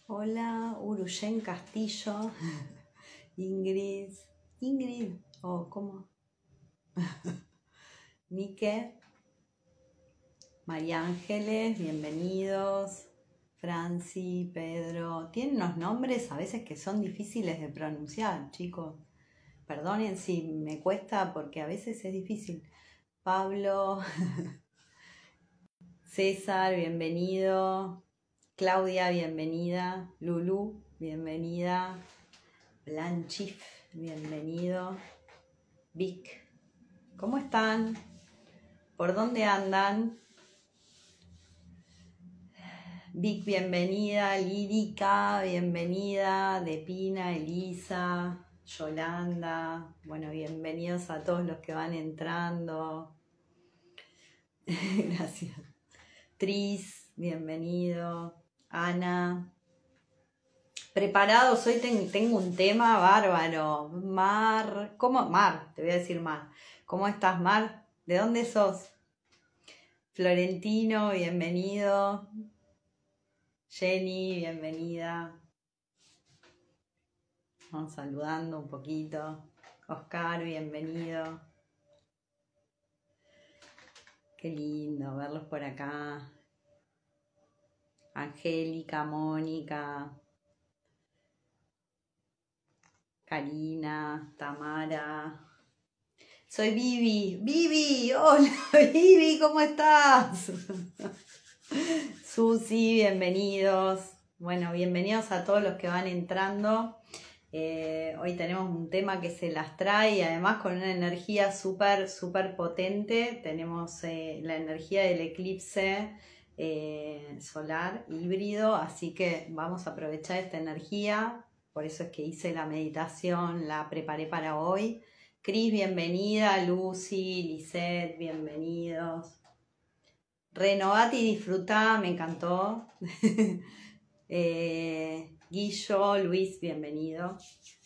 Hola, Uruyen Castillo, Ingrid, ¿cómo? Nike, María Ángeles, bienvenidos, Franci, Pedro, tienen unos nombres a veces que son difíciles de pronunciar, chicos, perdonen si me cuesta porque a veces es difícil. Pablo, César, bienvenido, Claudia, bienvenida, Lulu, bienvenida, Blanchif, bienvenido. Vic, ¿cómo están? ¿Por dónde andan? Vic, bienvenida. Lírica, bienvenida. Depina, Elisa, Yolanda. Bueno, bienvenidos a todos los que van entrando. Gracias. Tris, bienvenido. Ana. Preparados, hoy tengo un tema bárbaro. Mar, ¿cómo? Mar, te voy a decir Mar. ¿Cómo estás, Mar? ¿De dónde sos? Florentino, bienvenido. Jenny, bienvenida. Vamos saludando un poquito. Oscar, bienvenido. Qué lindo verlos por acá. Angélica, Mónica. Karina, Tamara. Soy Vivi. Vivi, hola Vivi, ¿cómo estás? Susi, bienvenidos. Bueno, bienvenidos a todos los que van entrando. Hoy tenemos un tema que se las trae y además con una energía súper potente. Tenemos la energía del eclipse solar híbrido, así que vamos a aprovechar esta energía. Por eso es que hice la meditación, la preparé para hoy. Cris, bienvenida. Lucy, Lisette, bienvenidos. Renovate y disfrutá, me encantó. Guillo, Luis, bienvenido.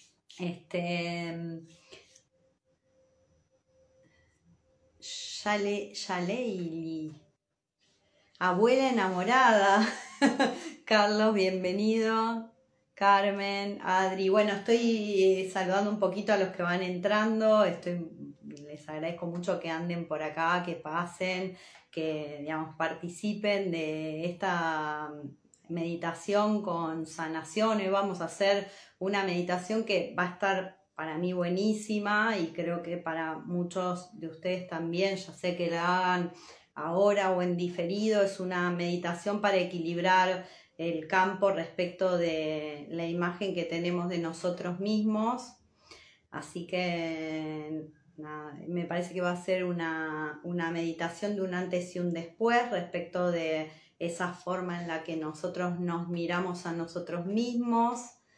Yaleili. Abuela enamorada. Carlos, bienvenido. Carmen, Adri. Bueno, estoy saludando un poquito a los que van entrando. Les agradezco mucho que anden por acá, que pasen, que digamos, participen de esta meditación con sanación. Hoy vamos a hacer una meditación que va a estar para mí buenísima y creo que para muchos de ustedes también, ya sé que la hagan ahora o en diferido. Es una meditación para equilibrar el campo respecto de la imagen que tenemos de nosotros mismos. Así que nada, me parece que va a ser una meditación de un antes y un después respecto de esa forma en la que nosotros nos miramos a nosotros mismos.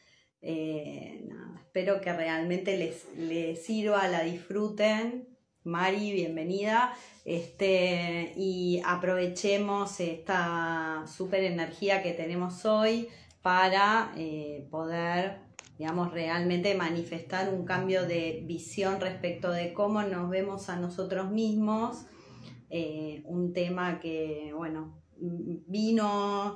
Nada, espero que realmente les sirva, la disfruten. Mari, bienvenida. Y aprovechemos esta súper energía que tenemos hoy para poder, digamos, realmente manifestar un cambio de visión respecto de cómo nos vemos a nosotros mismos. Un tema que, bueno, vino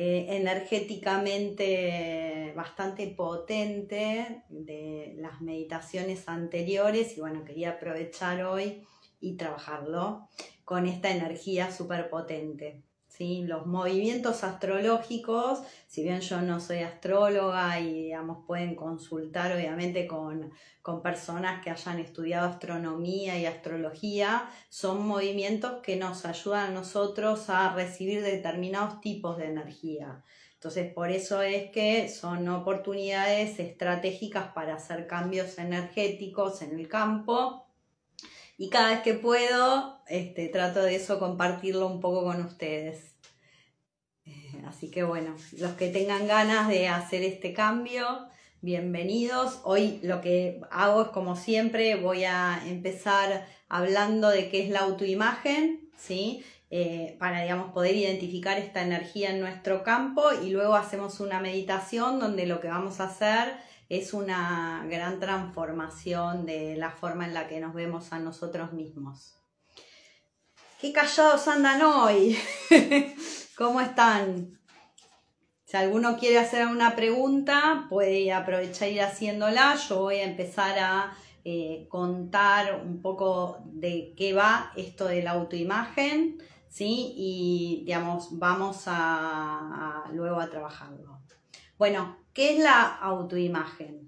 energéticamente bastante potente de las meditaciones anteriores y bueno, quería aprovechar hoy y trabajarlo con esta energía súper potente. ¿Sí? Los movimientos astrológicos, si bien yo no soy astróloga y digamos pueden consultar obviamente con personas que hayan estudiado astronomía y astrología, son movimientos que nos ayudan a nosotros a recibir determinados tipos de energía. Entonces por eso es que son oportunidades estratégicas para hacer cambios energéticos en el campo. Y cada vez que puedo, trato de eso compartirlo un poco con ustedes. Así que bueno, los que tengan ganas de hacer este cambio, bienvenidos. Hoy lo que hago es, como siempre, voy a empezar hablando de qué es la autoimagen, ¿sí? Para, digamos, poder identificar esta energía en nuestro campo, y luego hacemos una meditación donde lo que vamos a hacer es una gran transformación de la forma en la que nos vemos a nosotros mismos. ¡Qué callados andan hoy! ¿Cómo están? Si alguno quiere hacer una pregunta, puede aprovechar ir haciéndola. Yo voy a empezar a contar un poco de qué va esto de la autoimagen, ¿sí? Y, digamos, vamos luego a trabajarlo. Bueno, ¿qué es la autoimagen?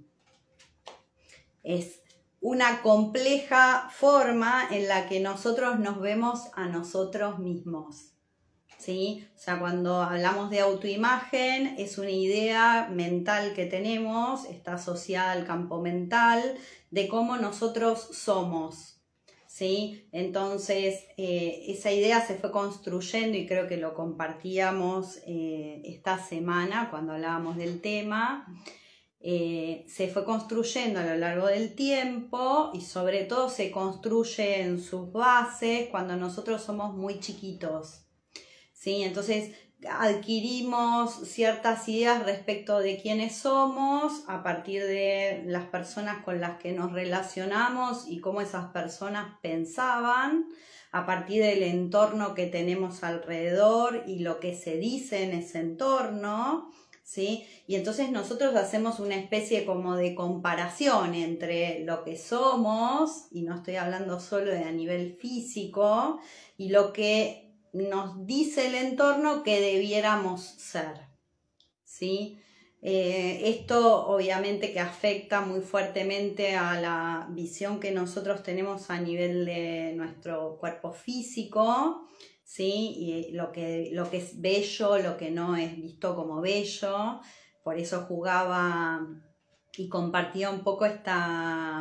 Es una compleja forma en la que nosotros nos vemos a nosotros mismos, ¿sí? O sea, cuando hablamos de autoimagen, es una idea mental que tenemos, está asociada al campo mental, de cómo nosotros somos, ¿sí? Entonces, esa idea se fue construyendo y creo que lo compartíamos esta semana cuando hablábamos del tema. Se fue construyendo a lo largo del tiempo y sobre todo se construye en sus bases cuando nosotros somos muy chiquitos, ¿sí? Entonces adquirimos ciertas ideas respecto de quiénes somos a partir de las personas con las que nos relacionamos y cómo esas personas pensaban, a partir del entorno que tenemos alrededor y lo que se dice en ese entorno, ¿sí? Y entonces nosotros hacemos una especie como de comparación entre lo que somos, y no estoy hablando solo de a nivel físico, y lo que nos dice el entorno que debiéramos ser, ¿sí? Esto obviamente que afecta muy fuertemente a la visión que nosotros tenemos a nivel de nuestro cuerpo físico, ¿sí? Y lo que es bello, lo que no es visto como bello. Por eso jugaba y compartía un poco esta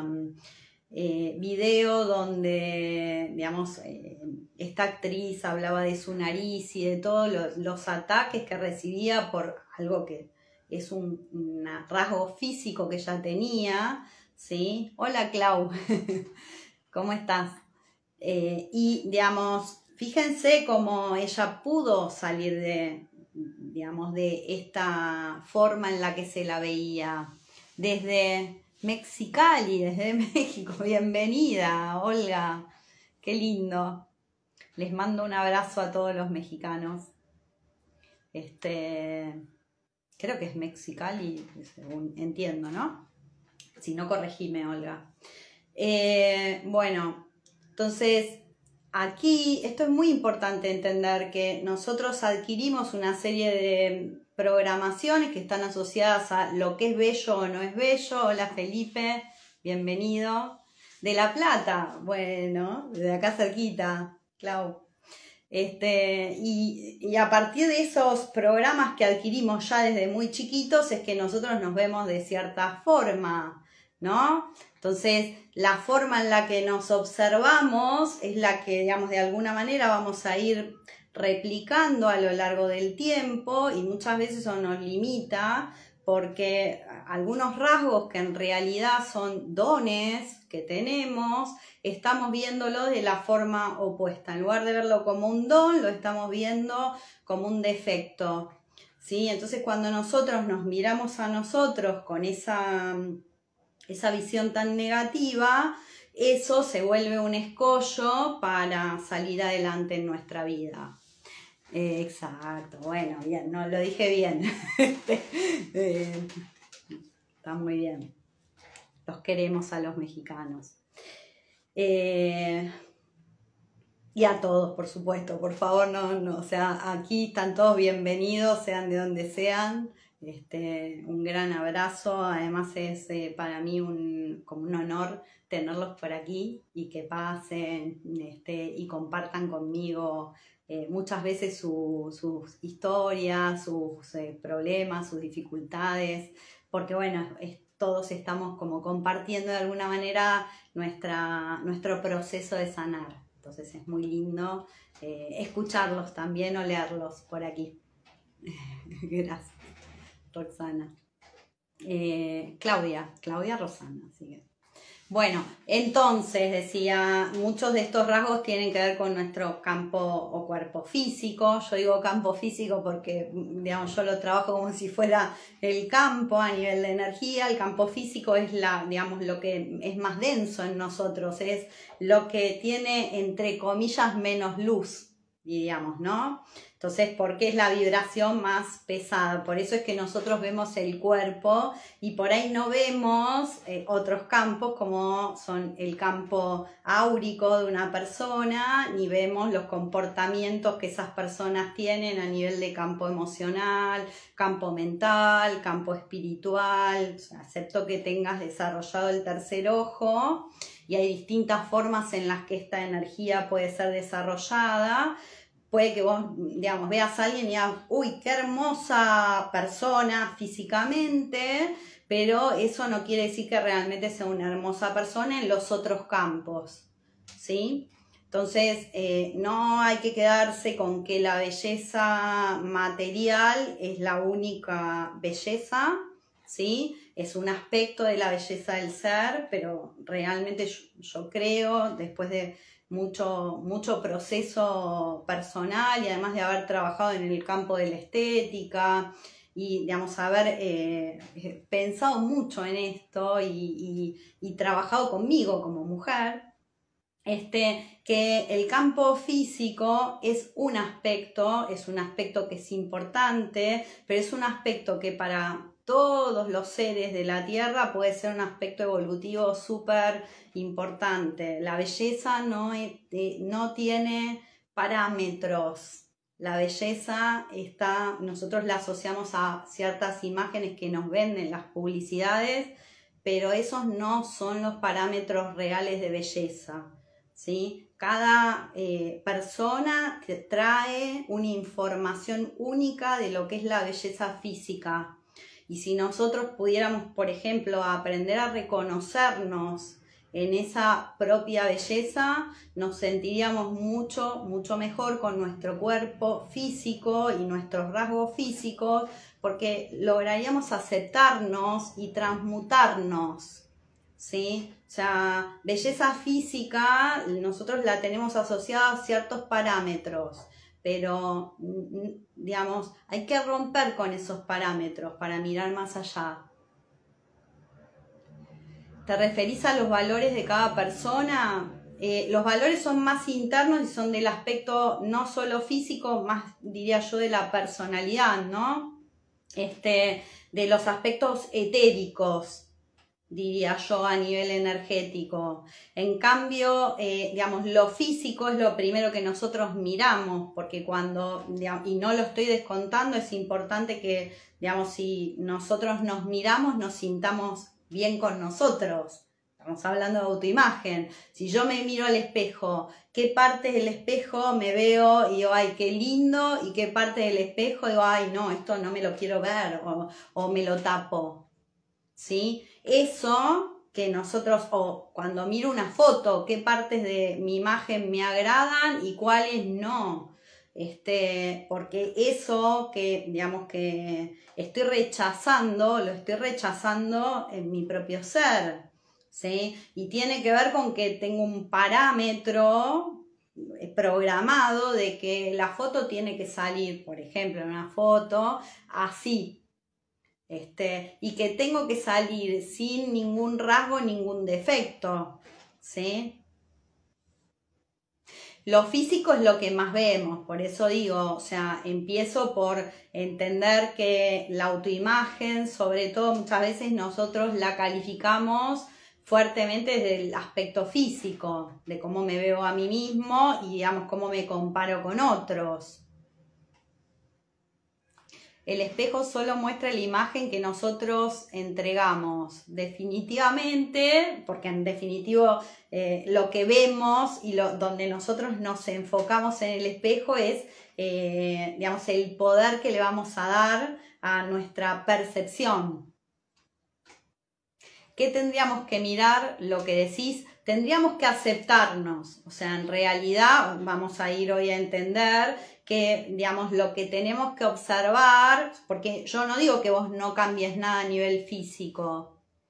video donde, digamos, esta actriz hablaba de su nariz y de todos los ataques que recibía por algo que es un rasgo físico que ella tenía, ¿sí? Hola, Clau, ¿cómo estás? Y, digamos, fíjense cómo ella pudo salir digamos, de esta forma en la que se la veía. Desde Mexicali, desde México, bienvenida, Olga, qué lindo. Les mando un abrazo a todos los mexicanos. Creo que es Mexicali, según entiendo, ¿no? Si no, corregime, Olga. Bueno, entonces, aquí esto es muy importante entender que nosotros adquirimos una serie de programaciones que están asociadas a lo que es bello o no es bello. Hola, Felipe, bienvenido. De La Plata, bueno, de acá cerquita, Clau. Y a partir de esos programas que adquirimos ya desde muy chiquitos es que nosotros nos vemos de cierta forma, ¿no? Entonces, la forma en la que nos observamos es la que, digamos, de alguna manera vamos a ir replicando a lo largo del tiempo, y muchas veces eso nos limita porque algunos rasgos que en realidad son dones que tenemos, estamos viéndolo de la forma opuesta. En lugar de verlo como un don, lo estamos viendo como un defecto, ¿sí? Entonces, cuando nosotros nos miramos a nosotros con esa visión tan negativa, eso se vuelve un escollo para salir adelante en nuestra vida. Exacto, bueno, bien, no lo dije bien. Está muy bien. Los queremos a los mexicanos. Y a todos, por supuesto, por favor, no, o sea, aquí están todos bienvenidos, sean de donde sean. Un gran abrazo. Además es para mí como un honor tenerlos por aquí y que pasen y compartan conmigo muchas veces sus historias, sus problemas, sus dificultades, porque bueno, todos estamos como compartiendo de alguna manera nuestro proceso de sanar. Entonces es muy lindo escucharlos también o leerlos por aquí. Gracias, Roxana. Claudia Rosana. Así que. Bueno, entonces decía, muchos de estos rasgos tienen que ver con nuestro campo o cuerpo físico. Yo digo campo físico porque, digamos, yo lo trabajo como si fuera el campo a nivel de energía. El campo físico es digamos, lo que es más denso en nosotros, es lo que tiene, entre comillas, menos luz, digamos, ¿no? Entonces, ¿por qué es la vibración más pesada? Por eso es que nosotros vemos el cuerpo y por ahí no vemos otros campos como son el campo áurico de una persona, ni vemos los comportamientos que esas personas tienen a nivel de campo emocional, campo mental, campo espiritual, o sea, excepto que tengas desarrollado el tercer ojo, y hay distintas formas en las que esta energía puede ser desarrollada. Puede que vos, digamos, veas a alguien y digas, uy, qué hermosa persona físicamente, pero eso no quiere decir que realmente sea una hermosa persona en los otros campos, ¿sí? Entonces, no hay que quedarse con que la belleza material es la única belleza, ¿sí? Es un aspecto de la belleza del ser, pero realmente yo creo, después de mucho proceso personal y además de haber trabajado en el campo de la estética y, digamos, haber pensado mucho en esto y trabajado conmigo como mujer, que el campo físico es un aspecto que es importante, pero es un aspecto que para todos los seres de la Tierra puede ser un aspecto evolutivo súper importante. La belleza no tiene parámetros. La belleza nosotros la asociamos a ciertas imágenes que nos venden las publicidades, pero esos no son los parámetros reales de belleza, ¿sí? Cada persona te trae una información única de lo que es la belleza física. Y si nosotros pudiéramos, por ejemplo, aprender a reconocernos en esa propia belleza, nos sentiríamos mucho mejor con nuestro cuerpo físico y nuestros rasgos físicos, porque lograríamos aceptarnos y transmutarnos, ¿sí? O sea, belleza física nosotros la tenemos asociada a ciertos parámetros, pero, digamos, hay que romper con esos parámetros para mirar más allá. ¿Te referís a los valores de cada persona? Los valores son más internos y son del aspecto no solo físico, más diría yo de la personalidad, ¿no? De los aspectos etéricos, diría yo, a nivel energético. En cambio, digamos, lo físico es lo primero que nosotros miramos, porque cuando, digamos, y no lo estoy descontando, es importante que, digamos, si nosotros nos miramos, nos sintamos bien con nosotros. Estamos hablando de autoimagen. Si yo me miro al espejo, ¿qué parte del espejo me veo y digo, ay, qué lindo? ¿Y qué parte del espejo digo, ay, no, esto no me lo quiero ver o me lo tapo? ¿Sí? Eso que nosotros, o cuando miro una foto, qué partes de mi imagen me agradan y cuáles no. Porque eso que, digamos, que estoy rechazando, lo estoy rechazando en mi propio ser, ¿sí? Y tiene que ver con que tengo un parámetro programado de que la foto tiene que salir, por ejemplo, en una foto así. Y que tengo que salir sin ningún rasgo, ningún defecto, ¿sí? Lo físico es lo que más vemos, por eso digo, o sea, empiezo por entender que la autoimagen, sobre todo muchas veces nosotros la calificamos fuertemente desde el aspecto físico, de cómo me veo a mí mismo y, digamos, cómo me comparo con otros. El espejo solo muestra la imagen que nosotros entregamos. Definitivamente, porque en definitivo lo que vemos y donde nosotros nos enfocamos en el espejo es, digamos, el poder que le vamos a dar a nuestra percepción. ¿Qué tendríamos que mirar? Lo que decís, tendríamos que aceptarnos. O sea, en realidad vamos a ir hoy a entender que, digamos, lo que tenemos que observar, porque yo no digo que vos no cambies nada a nivel físico.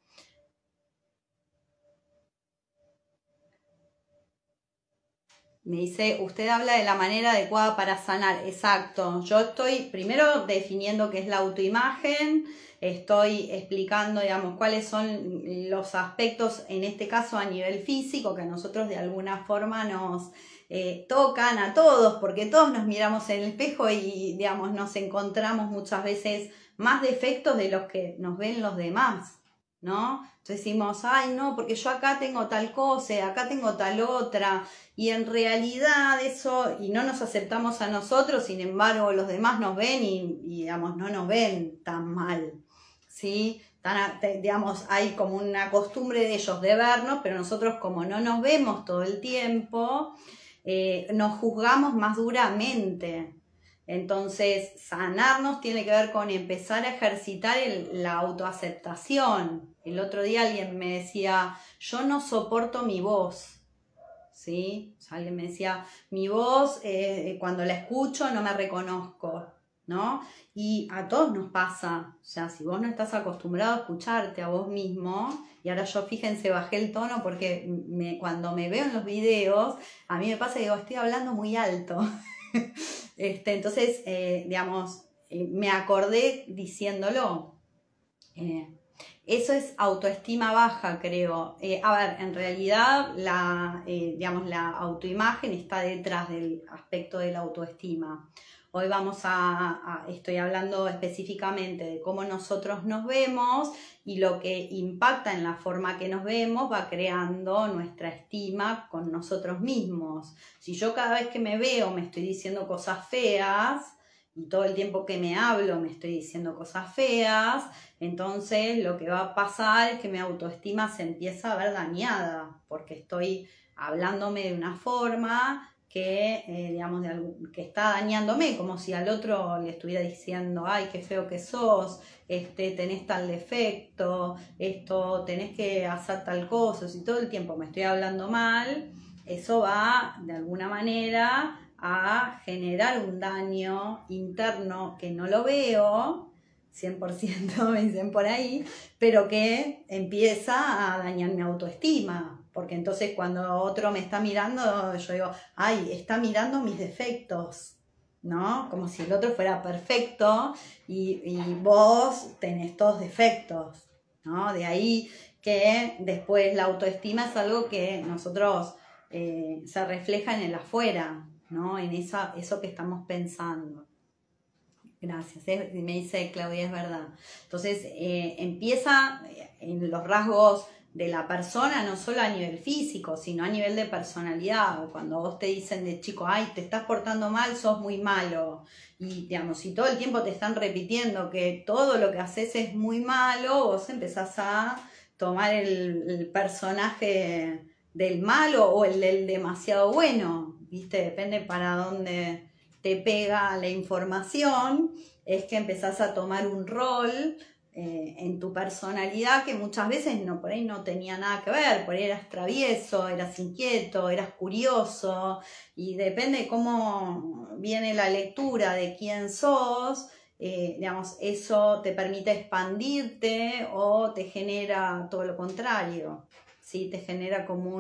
Me dice, usted habla de la manera adecuada para sanar. Exacto. Yo estoy primero definiendo qué es la autoimagen, estoy explicando, digamos, cuáles son los aspectos, en este caso a nivel físico, que a nosotros de alguna forma tocan a todos, porque todos nos miramos en el espejo y, digamos, nos encontramos muchas veces más defectos de los que nos ven los demás, ¿no? Entonces decimos, ay, no, porque yo acá tengo tal cosa, acá tengo tal otra, y en realidad eso, y no nos aceptamos a nosotros, sin embargo, los demás nos ven y digamos, no nos ven tan mal, ¿sí? Digamos, hay como una costumbre de ellos de vernos, pero nosotros como no nos vemos todo el tiempo, nos juzgamos más duramente. Entonces, sanarnos tiene que ver con empezar a ejercitar la autoaceptación. El otro día alguien me decía, yo no soporto mi voz, ¿sí? O sea, alguien me decía, mi voz, cuando la escucho no me reconozco, ¿no? Y a todos nos pasa, o sea, si vos no estás acostumbrado a escucharte a vos mismo, y ahora yo, fíjense, bajé el tono porque cuando me veo en los videos, a mí me pasa que digo, estoy hablando muy alto. Entonces, digamos, me acordé diciéndolo. Eso es autoestima baja, creo. A ver, en realidad digamos, la autoimagen está detrás del aspecto de la autoestima. Hoy estoy hablando específicamente de cómo nosotros nos vemos y lo que impacta en la forma que nos vemos va creando nuestra estima con nosotros mismos. Si yo cada vez que me veo me estoy diciendo cosas feas y todo el tiempo que me hablo me estoy diciendo cosas feas, entonces lo que va a pasar es que mi autoestima se empieza a ver dañada porque estoy hablándome de una forma que, digamos, que está dañándome, como si al otro le estuviera diciendo, ay, qué feo que sos, tenés tal defecto, tenés que hacer tal cosa, si todo el tiempo me estoy hablando mal, eso va, de alguna manera, a generar un daño interno que no lo veo, 100% me dicen por ahí, pero que empieza a dañar mi autoestima. Porque entonces cuando otro me está mirando, yo digo, ay, está mirando mis defectos, ¿no? Como si el otro fuera perfecto y vos tenés todos defectos, ¿no? De ahí que después la autoestima es algo que nosotros se refleja en el afuera, ¿no? En eso que estamos pensando. Gracias, me dice Claudia, es verdad. Entonces empieza en los rasgos de la persona, no solo a nivel físico, sino a nivel de personalidad. Cuando vos te dicen de chico, ay, te estás portando mal, sos muy malo. Y digamos, si todo el tiempo te están repitiendo que todo lo que haces es muy malo, vos empezás a tomar el personaje del malo o el del demasiado bueno, ¿viste? Depende para dónde te pega la información, es que empezás a tomar un rol en tu personalidad que muchas veces por ahí no tenía nada que ver, por ahí eras travieso, eras inquieto, eras curioso, y depende de cómo viene la lectura de quién sos, digamos, eso te permite expandirte o te genera todo lo contrario, ¿sí? Te genera como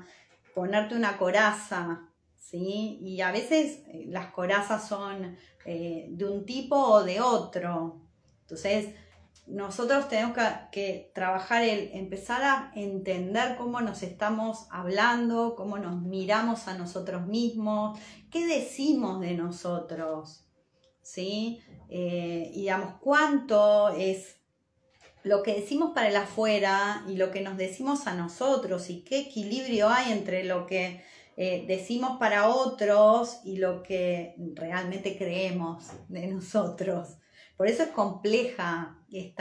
ponerte una coraza, ¿sí? Y a veces las corazas son de un tipo o de otro. Entonces, nosotros tenemos que trabajar empezar a entender cómo nos estamos hablando, cómo nos miramos a nosotros mismos, qué decimos de nosotros, ¿sí? Y digamos, cuánto es lo que decimos para el afuera y lo que nos decimos a nosotros y qué equilibrio hay entre lo que decimos para otros y lo que realmente creemos de nosotros. Por eso es compleja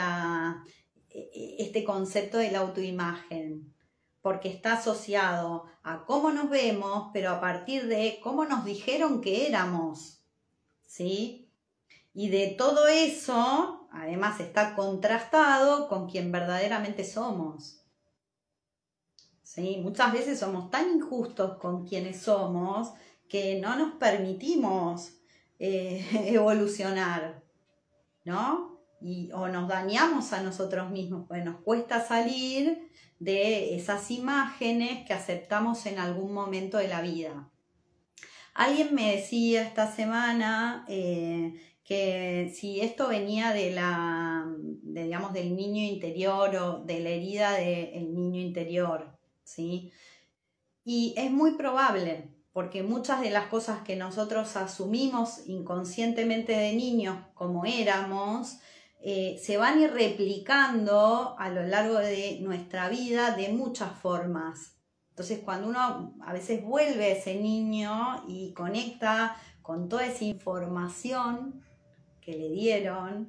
este concepto de la autoimagen, porque está asociado a cómo nos vemos, pero a partir de cómo nos dijeron que éramos, ¿sí? Y de todo eso, además, está contrastado con quien verdaderamente somos. ¿Sí? Muchas veces somos tan injustos con quienes somos que no nos permitimos evolucionar, ¿no? O nos dañamos a nosotros mismos, pues nos cuesta salir de esas imágenes que aceptamos en algún momento de la vida. Alguien me decía esta semana que si esto venía digamos, del niño interior o de la herida del niño interior, ¿sí? Y es muy probable, porque muchas de las cosas que nosotros asumimos inconscientemente de niños como éramos, se van a ir replicando a lo largo de nuestra vida de muchas formas. Entonces, cuando uno a veces vuelve a ese niño y conecta con toda esa información que le dieron,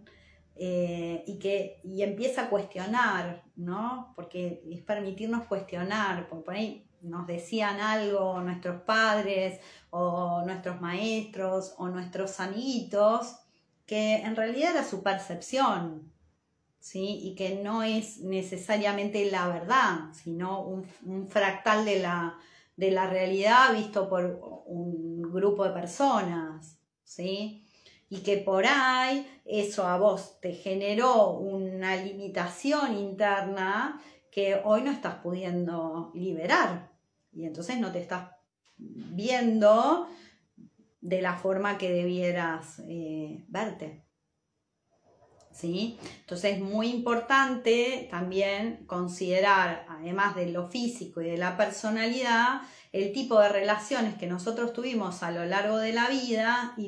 y empieza a cuestionar, ¿no? Porque es permitirnos cuestionar, porque por ahí nos decían algo nuestros padres o nuestros maestros o nuestros amiguitos, que en realidad era su percepción, ¿sí? Y que no es necesariamente la verdad, sino un fractal de la realidad visto por un grupo de personas, ¿sí? Y que por ahí eso a vos te generó una limitación interna que hoy no estás pudiendo liberar. Y entonces no te estás viendo de la forma que debieras verte. ¿Sí? Entonces es muy importante también considerar, además de lo físico y de la personalidad, el tipo de relaciones que nosotros tuvimos a lo largo de la vida y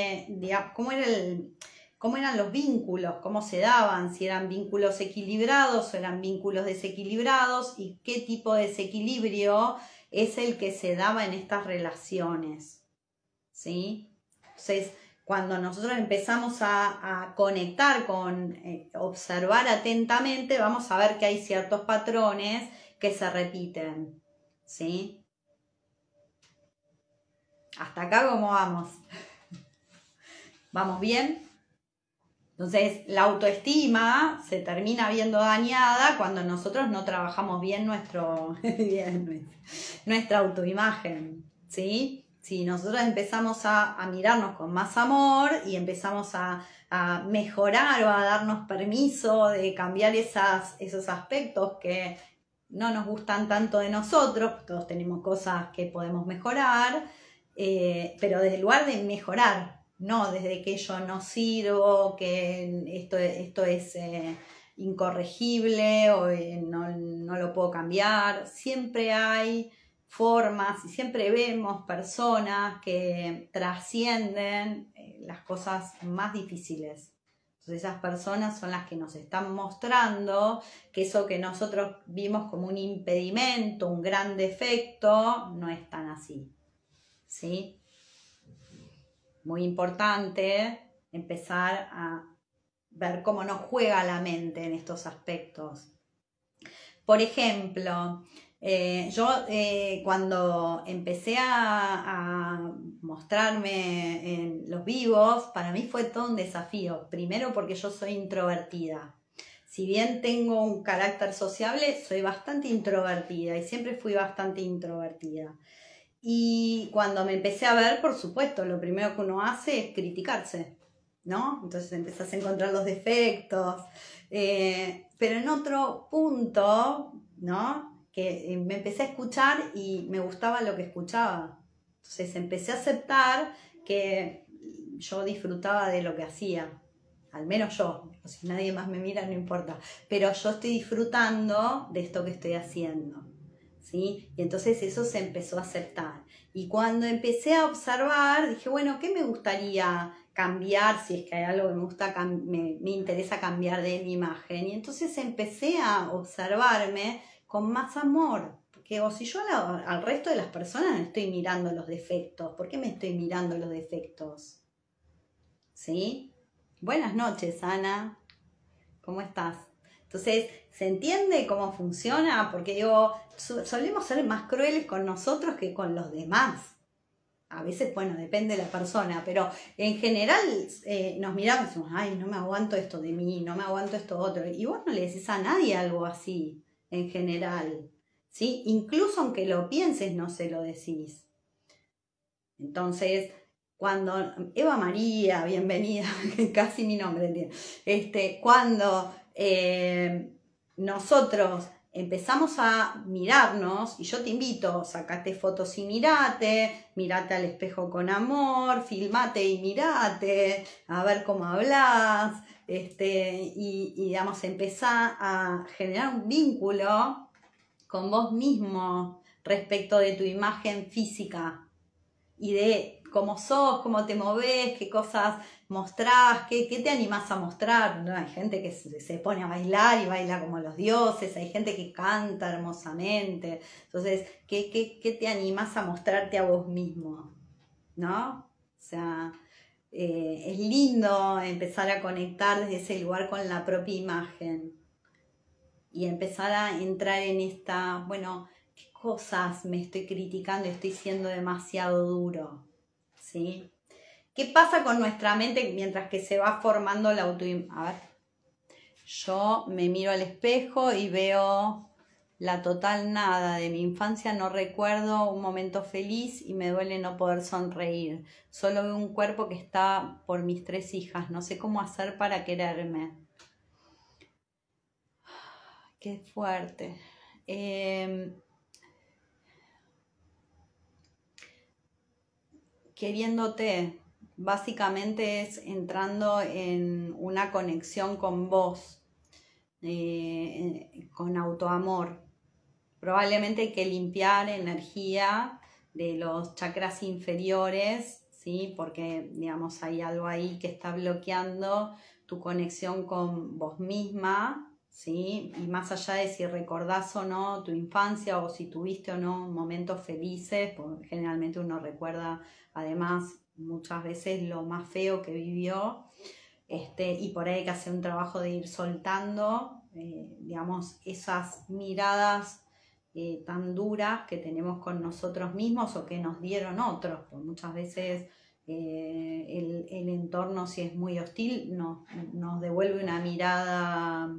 cómo eran los vínculos, cómo se daban, si eran vínculos equilibrados o eran vínculos desequilibrados y qué tipo de desequilibrio es el que se daba en estas relaciones. ¿Sí? Entonces, cuando nosotros empezamos a conectar con observar atentamente, vamos a ver que hay ciertos patrones que se repiten, ¿sí? Hasta acá, ¿cómo vamos? ¿Vamos bien? Entonces, la autoestima se termina viendo dañada cuando nosotros no trabajamos bien nuestra autoimagen, ¿sí? Si nosotros empezamos a mirarnos con más amor y empezamos a mejorar o a darnos permiso de cambiar esos aspectos que no nos gustan tanto de nosotros, todos tenemos cosas que podemos mejorar, pero desde el lugar de mejorar, no desde que yo no sirvo, que esto es incorregible o no lo puedo cambiar. Siempre hay formas y siempre vemos personas que trascienden las cosas más difíciles. Entonces esas personas son las que nos están mostrando que eso que nosotros vimos como un impedimento, un gran defecto, no es tan así, ¿sí? Muy importante empezar a ver cómo nos juega la mente en estos aspectos. Por ejemplo, yo cuando empecé a mostrarme en los vivos, para mí fue todo un desafío. Primero porque yo soy introvertida. Si bien tengo un carácter sociable, soy bastante introvertida y siempre fui bastante introvertida. Y cuando me empecé a ver, por supuesto, lo primero que uno hace es criticarse, ¿no? Entonces empezás a encontrar los defectos. Pero en otro punto, ¿no? Que me empecé a escuchar y me gustaba lo que escuchaba. Entonces empecé a aceptar que yo disfrutaba de lo que hacía. Al menos yo. Si nadie más me mira, no importa. Pero yo estoy disfrutando de esto que estoy haciendo, ¿sí? Y entonces eso se empezó a aceptar. Y cuando empecé a observar, dije, bueno, ¿qué me gustaría cambiar? Si es que hay algo que me interesa cambiar de mi imagen. Y entonces empecé a observarme con más amor. Porque si yo al resto de las personas no estoy mirando los defectos, ¿por qué me estoy mirando los defectos? ¿Sí? Buenas noches, Ana. ¿Cómo estás? Entonces, ¿se entiende cómo funciona? Porque digo, solemos ser más crueles con nosotros que con los demás. A veces, bueno, depende de la persona, pero en general nos miramos y decimos, ay, no me aguanto esto de mí, no me aguanto esto otro. Y vos no le decís a nadie algo así, en general, ¿sí? Incluso aunque lo pienses, no se lo decís. Entonces, cuando Eva María, bienvenida, casi mi nombre, cuando nosotros empezamos a mirarnos, y yo te invito, sacate fotos y mirate al espejo con amor, filmate y mirate, a ver cómo hablas, y digamos, empezar a generar un vínculo con vos mismo respecto de tu imagen física, y de cómo sos, cómo te movés, qué cosas mostrás, qué te animás a mostrar. ¿No? Hay gente que se pone a bailar y baila como los dioses, hay gente que canta hermosamente. Entonces, ¿qué te animás a mostrarte a vos mismo? ¿No? O sea, es lindo empezar a conectar desde ese lugar con la propia imagen y empezar a entrar en esta, bueno, ¿qué cosas me estoy criticando y estoy siendo demasiado duro? ¿Sí? ¿Qué pasa con nuestra mente mientras que se va formando la autoimagen? A ver, yo me miro al espejo y veo la total nada de mi infancia, no recuerdo un momento feliz y me duele no poder sonreír. Solo veo un cuerpo que está por mis 3 hijas, no sé cómo hacer para quererme. Qué fuerte. Queriéndote, básicamente es entrando en una conexión con vos, con autoamor. Probablemente hay que limpiar energía de los chakras inferiores, ¿sí? Porque, digamos, hay algo ahí que está bloqueando tu conexión con vos misma, ¿sí? Y más allá de si recordás o no tu infancia o si tuviste o no momentos felices, porque generalmente uno recuerda además muchas veces lo más feo que vivió, y por ahí hay que hacer un trabajo de ir soltando, digamos, esas miradas tan duras que tenemos con nosotros mismos o que nos dieron otros, porque muchas veces el entorno, si es muy hostil, nos devuelve una mirada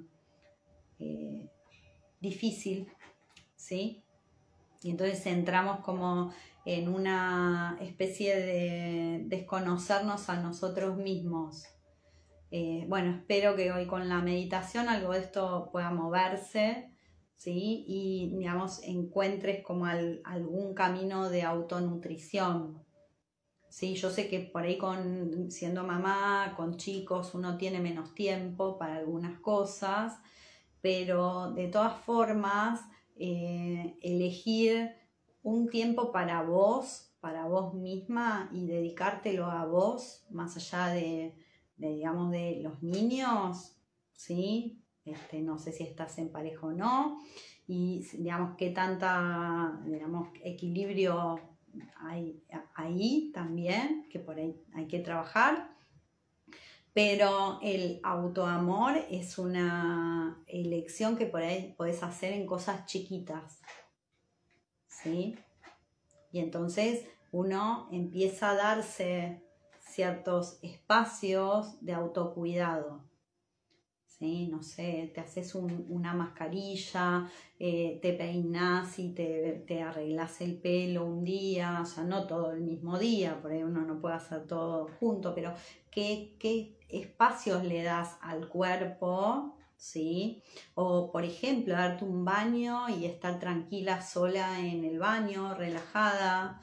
difícil, ¿sí? Y entonces entramos como en una especie de desconocernos a nosotros mismos. Bueno, espero que hoy con la meditación algo de esto pueda moverse, ¿sí? Y, digamos, encuentres como algún camino de autonutrición, ¿sí? Yo sé que por ahí siendo mamá, con chicos, uno tiene menos tiempo para algunas cosas, pero de todas formas, elegir un tiempo para vos misma y dedicártelo a vos, más allá digamos, de los niños, ¿sí? No sé si estás en pareja o no, y digamos qué tanta, digamos, equilibrio hay ahí también, que por ahí hay que trabajar. Pero el autoamor es una elección que por ahí podés hacer en cosas chiquitas, ¿sí? Y entonces uno empieza a darse ciertos espacios de autocuidado, ¿sí? No sé, te haces una mascarilla, te peinas y te arreglas el pelo un día, o sea, no todo el mismo día, por ahí uno no puede hacer todo junto, pero ¿qué espacios le das al cuerpo? ¿Sí? O, por ejemplo, darte un baño y estar tranquila sola en el baño, relajada.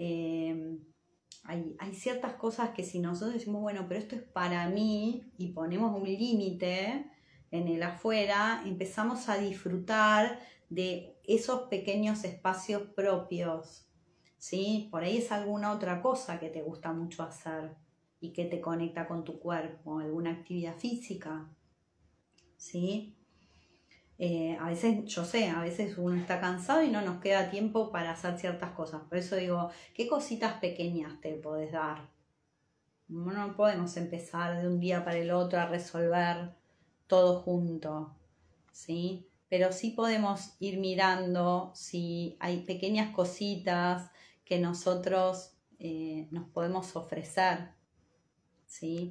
Hay ciertas cosas que si nosotros decimos, bueno, pero esto es para mí y ponemos un límite en el afuera, empezamos a disfrutar de esos pequeños espacios propios, ¿sí? Por ahí es alguna otra cosa que te gusta mucho hacer y que te conecta con tu cuerpo, alguna actividad física, ¿sí? A veces, yo sé, a veces uno está cansado y no nos queda tiempo para hacer ciertas cosas. Por eso digo, ¿qué cositas pequeñas te podés dar? No podemos empezar de un día para el otro a resolver todo junto, ¿sí? Pero sí podemos ir mirando si hay pequeñas cositas que nosotros nos podemos ofrecer, ¿sí?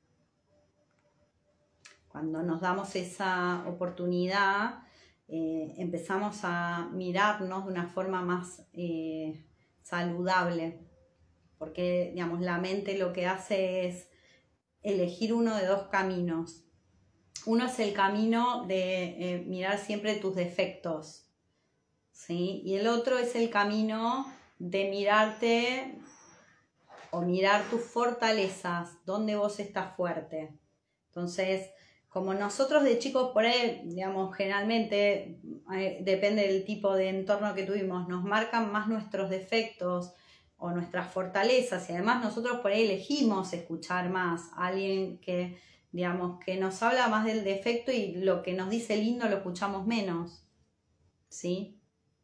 Cuando nos damos esa oportunidad, empezamos a mirarnos de una forma más saludable, porque, digamos, la mente lo que hace es elegir uno de 2 caminos. Uno es el camino de mirar siempre tus defectos, ¿sí? Y el otro es el camino de mirarte o mirar tus fortalezas, donde vos estás fuerte. Entonces, como nosotros de chicos por ahí, digamos, generalmente, depende del tipo de entorno que tuvimos, nos marcan más nuestros defectos, o nuestras fortalezas, y además nosotros por ahí elegimos escuchar más a alguien que, digamos, que nos habla más del defecto y lo que nos dice lindo lo escuchamos menos, ¿sí?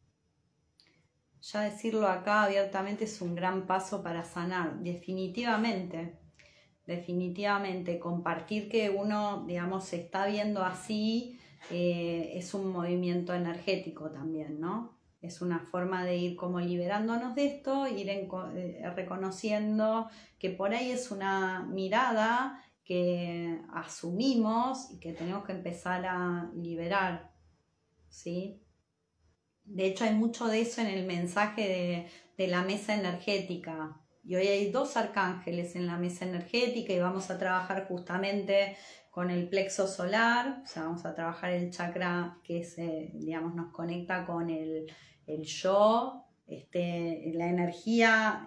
Ya decirlo acá abiertamente es un gran paso para sanar, definitivamente. Definitivamente, compartir que uno, digamos, se está viendo así es un movimiento energético también, ¿no? Es una forma de ir como liberándonos de esto, reconociendo que por ahí es una mirada que asumimos y que tenemos que empezar a liberar, ¿sí? De hecho, hay mucho de eso en el mensaje de la mesa energética. Y hoy hay 2 arcángeles en la mesa energética y vamos a trabajar justamente con el plexo solar. O sea, vamos a trabajar el chakra que digamos, nos conecta con el yo, la energía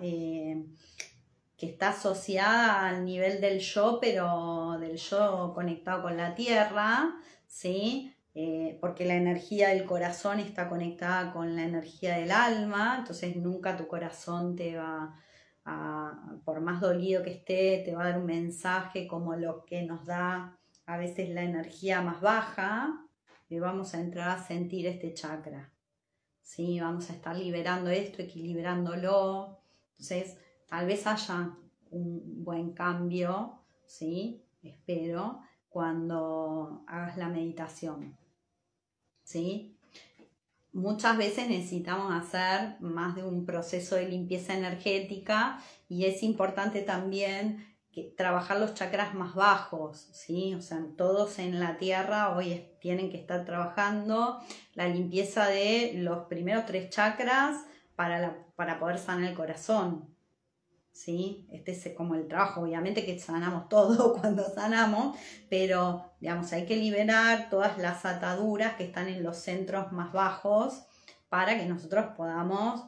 que está asociada al nivel del yo, pero del yo conectado con la tierra, ¿sí? Porque la energía del corazón está conectada con la energía del alma, entonces nunca tu corazón te va por más dolido que esté, te va a dar un mensaje como lo que nos da a veces la energía más baja, y vamos a entrar a sentir este chakra, ¿sí? Vamos a estar liberando esto, equilibrándolo, entonces tal vez haya un buen cambio, ¿sí? Espero, cuando hagas la meditación, ¿sí? Muchas veces necesitamos hacer más de un proceso de limpieza energética y es importante también trabajar los chakras más bajos, ¿sí? O sea, todos en la tierra hoy tienen que estar trabajando la limpieza de los primeros 3 chakras para poder sanar el corazón, ¿sí? Este es como el trabajo, obviamente que sanamos todo cuando sanamos, pero digamos, hay que liberar todas las ataduras que están en los centros más bajos para que nosotros podamos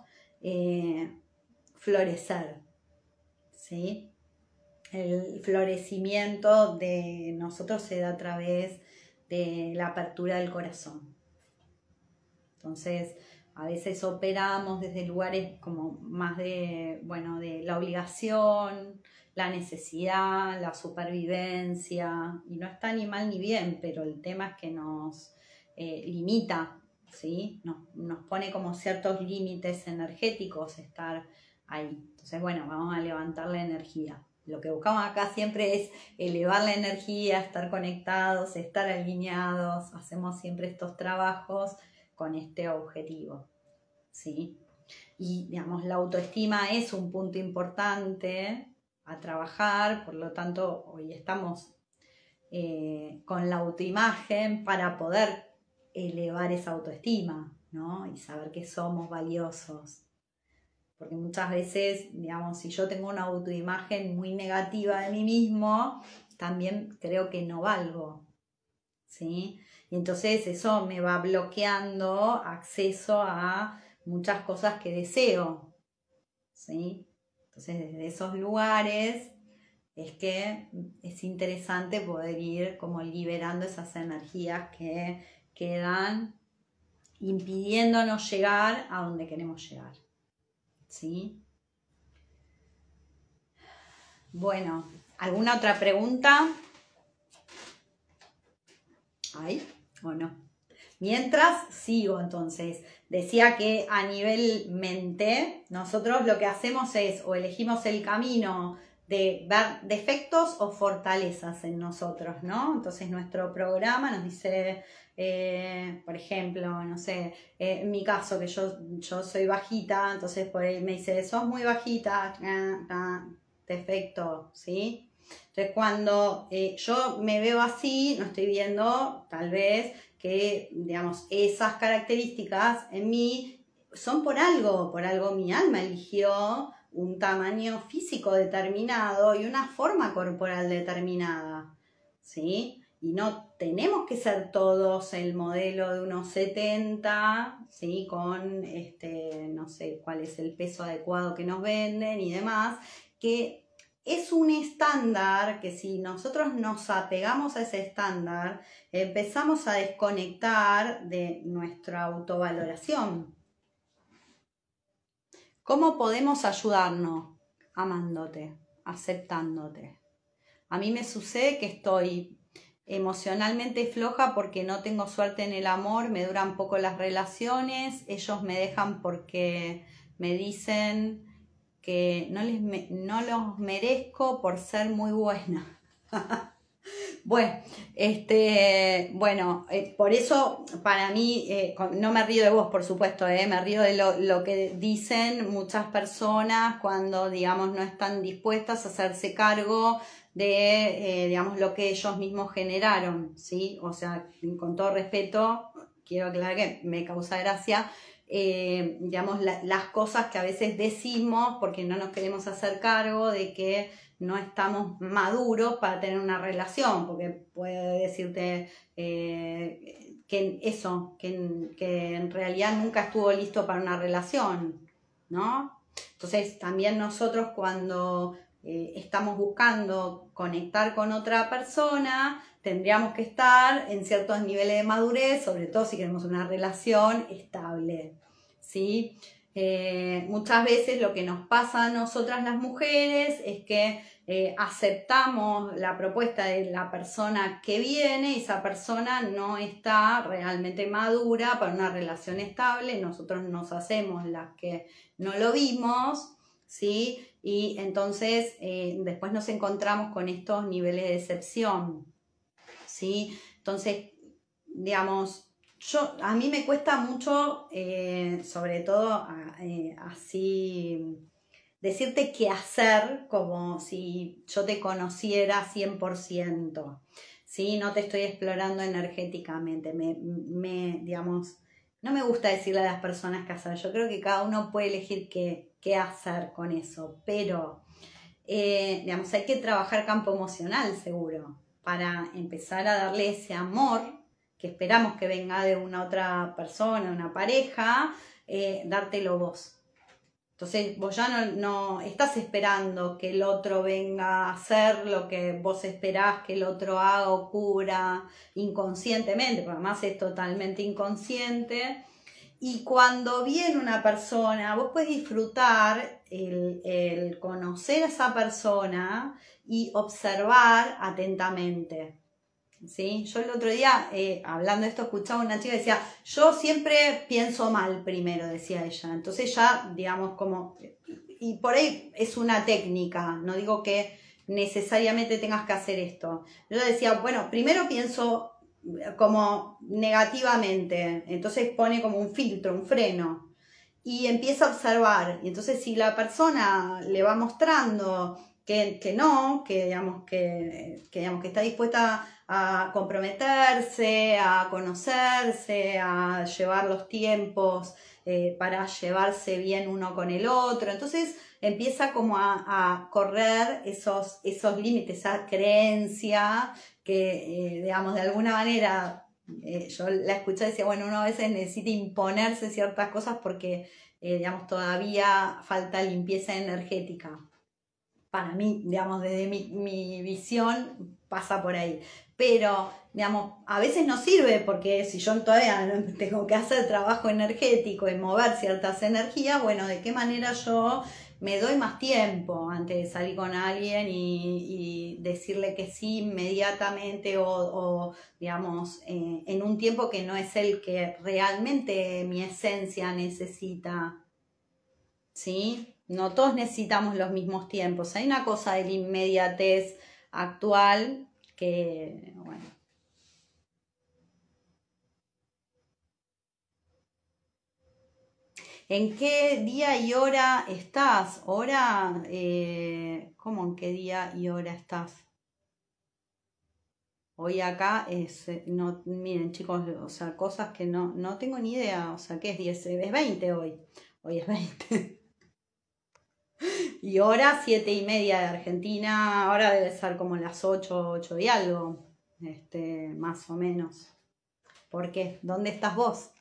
florecer, ¿sí? El florecimiento de nosotros se da a través de la apertura del corazón. Entonces, a veces operamos desde lugares como más de la obligación, la necesidad, la supervivencia, y no está ni mal ni bien, pero el tema es que nos limita, ¿sí? Nos pone como ciertos límites energéticos estar ahí. Entonces, vamos a levantar la energía. Lo que buscamos acá siempre es elevar la energía, estar conectados, estar alineados. Hacemos siempre estos trabajos con este objetivo, ¿sí? Y, digamos, la autoestima es un punto importante a trabajar, por lo tanto, hoy estamos con la autoimagen para poder elevar esa autoestima, ¿no? Y saber que somos valiosos. Porque muchas veces, digamos, si yo tengo una autoimagen muy negativa de mí mismo, también creo que no valgo, ¿sí? Y entonces eso me va bloqueando acceso a muchas cosas que deseo, ¿sí? Entonces desde esos lugares es que es interesante poder ir como liberando esas energías que quedan impidiéndonos llegar a donde queremos llegar, ¿sí? Bueno, ¿alguna otra pregunta? ¿Hay o no? Mientras sigo, entonces, decía que a nivel mente, nosotros lo que hacemos es o elegimos el camino de ver defectos o fortalezas en nosotros, ¿no? Entonces nuestro programa nos dice, por ejemplo, no sé, en mi caso que yo soy bajita, entonces por ahí me dice, sos muy bajita, defecto, ¿sí? Entonces cuando yo me veo así, no estoy viendo tal vez que, digamos, esas características en mí son por algo mi alma eligió un tamaño físico determinado y una forma corporal determinada, ¿sí? Y no tenemos que ser todos el modelo de unos 70, ¿sí? Con, no sé cuál es el peso adecuado que nos venden y demás, que es un estándar que si nosotros nos apegamos a ese estándar, empezamos a desconectar de nuestra autovaloración. ¿Cómo podemos ayudarnos? Amándote, aceptándote. A mí me sucede que estoy emocionalmente floja porque no tengo suerte en el amor, me duran poco las relaciones, ellos me dejan porque me dicen que no los merezco por ser muy buena. Bueno, por eso para mí, no me río de vos, por supuesto, me río de lo que dicen muchas personas cuando, digamos, no están dispuestas a hacerse cargo de, digamos, lo que ellos mismos generaron, ¿sí? O sea, con todo respeto, quiero aclarar que me causa gracia, digamos, las cosas que a veces decimos porque no nos queremos hacer cargo de que no estamos maduros para tener una relación, porque puede decirte que en realidad nunca estuvo listo para una relación, ¿no? Entonces también nosotros cuando estamos buscando conectar con otra persona, tendríamos que estar en ciertos niveles de madurez, sobre todo si queremos una relación estable, ¿sí? Muchas veces lo que nos pasa a nosotras las mujeres es que aceptamos la propuesta de la persona que viene y esa persona no está realmente madura para una relación estable, nosotros nos hacemos las que no lo vimos, ¿sí? Y entonces después nos encontramos con estos niveles de decepción, ¿sí? Entonces, digamos, a mí me cuesta mucho, sobre todo así, decirte qué hacer como si yo te conociera 100%, ¿sí? No te estoy explorando energéticamente, digamos, no me gusta decirle a las personas qué hacer, yo creo que cada uno puede elegir qué hacer con eso, pero, digamos, hay que trabajar campo emocional seguro, para empezar a darle ese amor que esperamos que venga de una otra persona, una pareja, dártelo vos. Entonces vos ya no estás esperando que el otro venga a hacer lo que vos esperás que el otro haga o cubra inconscientemente, porque además es totalmente inconsciente. Y cuando viene una persona, vos puedes disfrutar el conocer a esa persona y observar atentamente, ¿sí? Yo el otro día, hablando de esto, escuchaba una chica que decía, yo siempre pienso mal primero, decía ella. Entonces ya, digamos, y por ahí es una técnica, no digo que necesariamente tengas que hacer esto. Yo decía, bueno, primero pienso como negativamente, entonces pone como un filtro, un freno, y empieza a observar. Y entonces si la persona le va mostrando que no, digamos, que está dispuesta a comprometerse, a conocerse, a llevar los tiempos para llevarse bien uno con el otro, entonces empieza como a correr esos límites, esa creencia que, digamos, de alguna manera, yo la escuché y decía, bueno, uno a veces necesita imponerse ciertas cosas porque, digamos, todavía falta limpieza energética. Para mí, digamos, desde mi visión pasa por ahí. Pero, digamos, a veces no sirve porque si yo todavía no tengo que hacer trabajo energético y mover ciertas energías, bueno, ¿de qué manera yo me doy más tiempo antes de salir con alguien y decirle que sí inmediatamente o digamos, en un tiempo que no es el que realmente mi esencia necesita? ¿Sí? No todos necesitamos los mismos tiempos. Hay una cosa de la inmediatez actual que, bueno. ¿En qué día y hora estás? ¿Hora? ¿Cómo en qué día y hora estás? Hoy acá no, miren chicos, o sea, cosas que no tengo ni idea. O sea, ¿qué es 10? Es 20 hoy. Hoy es 20. Y hora 7:30 de Argentina, ahora debe ser como las 8 y algo, más o menos. ¿Por qué? ¿Dónde estás vos?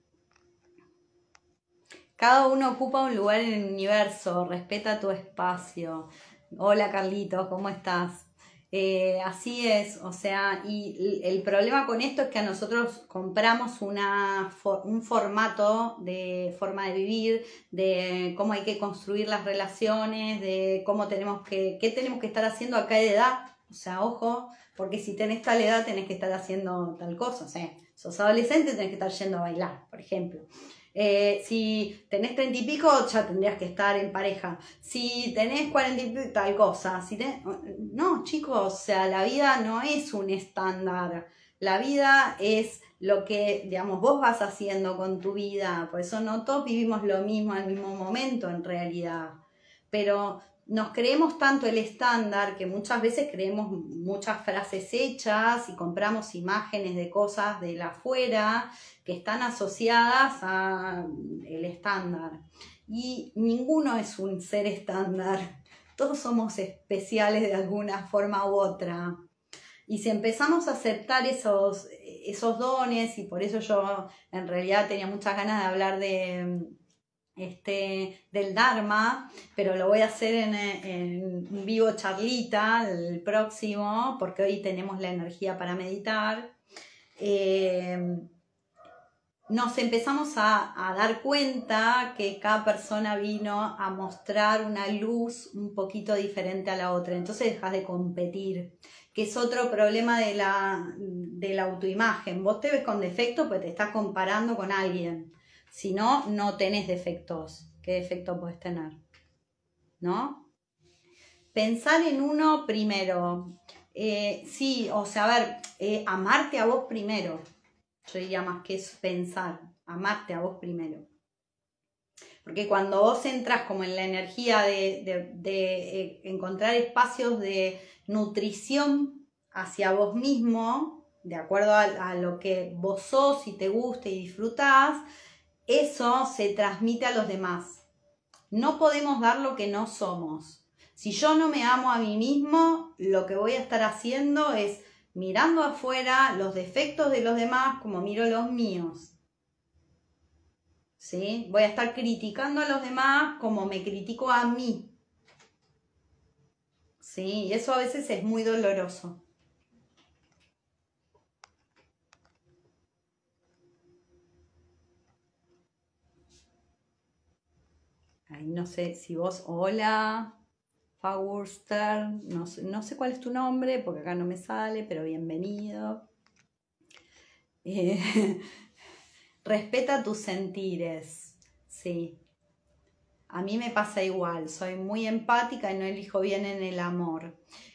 Cada uno ocupa un lugar en el universo, respeta tu espacio. Hola Carlitos, ¿cómo estás? Así es, o sea, y el problema con esto es que a nosotros compramos un formato de forma de vivir, de cómo hay que construir las relaciones, de cómo qué tenemos que estar haciendo a cada edad, o sea, ojo, porque si tenés tal edad tenés que estar haciendo tal cosa, o sea, sos adolescente tenés que estar yendo a bailar, por ejemplo. Si tenés 30 y pico, ya tendrías que estar en pareja. Si tenés 40 y pico, tal cosa. No, chicos, o sea, la vida no es un estándar. La vida es lo que, digamos, vos vas haciendo con tu vida. Por eso no todos vivimos lo mismo al mismo momento, en realidad. Pero nos creemos tanto el estándar que muchas veces creemos muchas frases hechas y compramos imágenes de cosas de la afuera que están asociadas al estándar. Y ninguno es un ser estándar. Todos somos especiales de alguna forma u otra. Y si empezamos a aceptar esos dones, y por eso yo en realidad tenía muchas ganas de hablar del Dharma, pero lo voy a hacer en vivo charlita el próximo, porque hoy tenemos la energía para meditar. Nos empezamos a dar cuenta que cada persona vino a mostrar una luz un poquito diferente a la otra, entonces dejas de competir, que es otro problema de la autoimagen. Vos te ves con defectos porque te estás comparando con alguien. Si no, no tenés defectos. ¿Qué defecto podés tener? ¿No? Pensar en uno primero. Sí, o sea, a ver, amarte a vos primero. Yo diría más que es pensar, amarte a vos primero. Porque cuando vos entras como en la energía de encontrar espacios de nutrición hacia vos mismo, de acuerdo a lo que vos sos y te gusta y disfrutás, eso se transmite a los demás. No podemos dar lo que no somos. Si yo no me amo a mí mismo, lo que voy a estar haciendo es mirando afuera los defectos de los demás como miro los míos. ¿Sí? Voy a estar criticando a los demás como me critico a mí. ¿Sí? Y eso a veces es muy doloroso. Ay, no sé si vos, hola, Fawurster, no sé cuál es tu nombre porque acá no me sale, pero bienvenido. Respeta tus sentires, sí. A mí me pasa igual, soy muy empática y no elijo bien en el amor.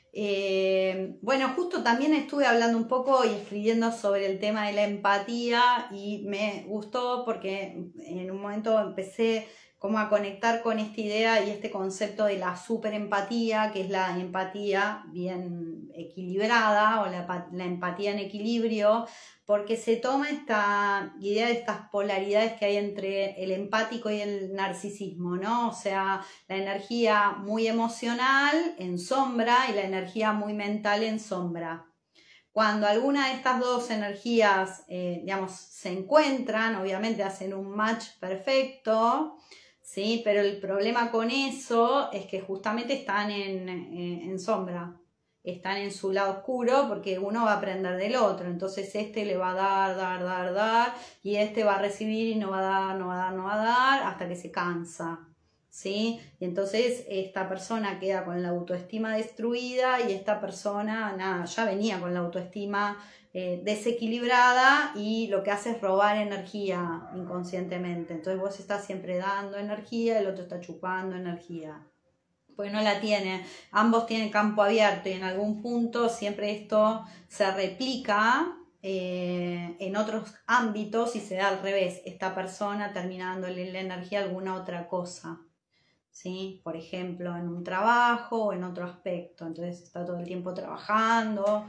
Bueno, justo también estuve hablando un poco y escribiendo sobre el tema de la empatía y me gustó porque en un momento empecé como a conectar con esta idea y este concepto de la superempatía, que es la empatía bien equilibrada o la empatía en equilibrio, porque se toma esta idea de estas polaridades que hay entre el empático y el narcisismo, ¿no? O sea, la energía muy emocional en sombra y la energía muy mental en sombra. Cuando alguna de estas dos energías, digamos, se encuentran, obviamente hacen un match perfecto, ¿sí? Pero el problema con eso es que justamente están en sombra, están en su lado oscuro porque uno va a aprender del otro, entonces este le va a dar, y este va a recibir y no va a dar, hasta que se cansa. ¿Sí? Y entonces esta persona queda con la autoestima destruida y esta persona, nada, ya venía con la autoestima desequilibrada y lo que hace es robar energía inconscientemente. Entonces vos estás siempre dando energía, el otro está chupando energía. Pues no la tiene, ambos tienen campo abierto y en algún punto siempre esto se replica en otros ámbitos y se da al revés, esta persona termina dándole la energía a alguna otra cosa. ¿Sí? Por ejemplo, en un trabajo o en otro aspecto. Entonces está todo el tiempo trabajando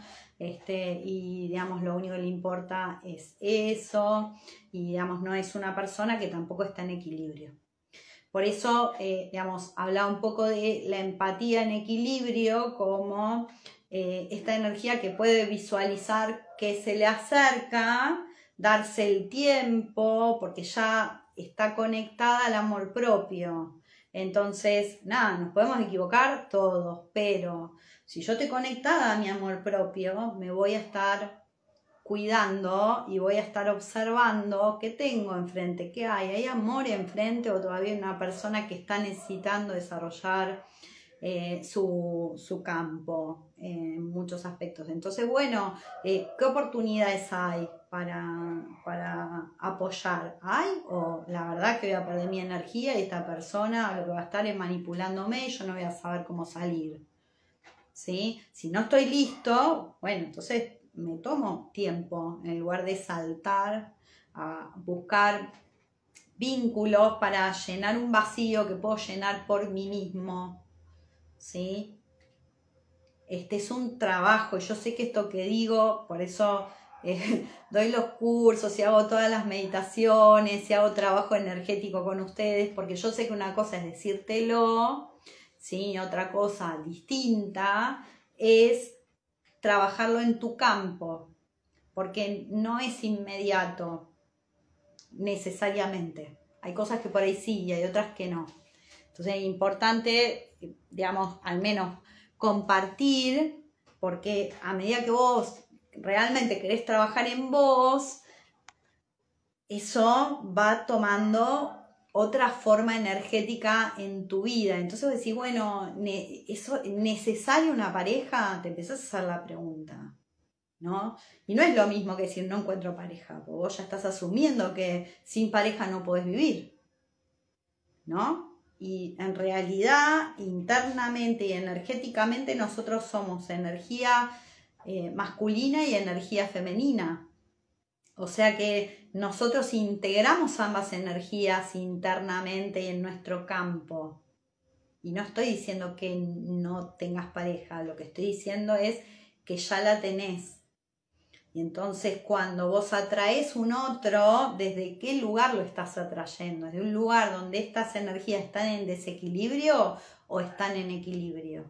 y, digamos, lo único que le importa es eso y, digamos, no es una persona que tampoco está en equilibrio. Por eso, digamos, hablaba un poco de la empatía en equilibrio como esta energía que puede visualizar que se le acerca, darse el tiempo, porque ya está conectada al amor propio. Entonces, nada, nos podemos equivocar todos, pero si yo estoy conectada a mi amor propio, me voy a estar cuidando y voy a estar observando qué tengo enfrente, qué hay amor enfrente o todavía hay una persona que está necesitando desarrollar su campo en muchos aspectos. Entonces, bueno, ¿qué oportunidades hay para apoyar? ¿Hay? O la verdad que voy a perder mi energía y esta persona lo que va a estar es manipulándome y yo no voy a saber cómo salir. ¿Sí? Si no estoy listo, bueno, entonces me tomo tiempo en lugar de saltar a buscar vínculos para llenar un vacío que puedo llenar por mí mismo. ¿Sí? Este es un trabajo, yo sé que esto que digo, por eso doy los cursos y hago todas las meditaciones y hago trabajo energético con ustedes, porque yo sé que una cosa es decírtelo, ¿sí? Otra cosa distinta es trabajarlo en tu campo, porque no es inmediato necesariamente. Hay cosas que por ahí sí y hay otras que no. Entonces es importante, digamos, al menos compartir, porque a medida que vos realmente querés trabajar en vos, eso va tomando otra forma energética en tu vida. Entonces vos decís, bueno, ¿eso es necesario una pareja? Te empezás a hacer la pregunta, ¿no? Y no es lo mismo que decir no encuentro pareja, porque vos ya estás asumiendo que sin pareja no podés vivir, ¿no? Y en realidad, internamente y energéticamente, nosotros somos energía masculina y energía femenina. O sea que nosotros integramos ambas energías internamente y en nuestro campo. Y no estoy diciendo que no tengas pareja, lo que estoy diciendo es que ya la tenés. Y entonces cuando vos atraes un otro, ¿desde qué lugar lo estás atrayendo? ¿Desde un lugar donde estas energías están en desequilibrio o están en equilibrio?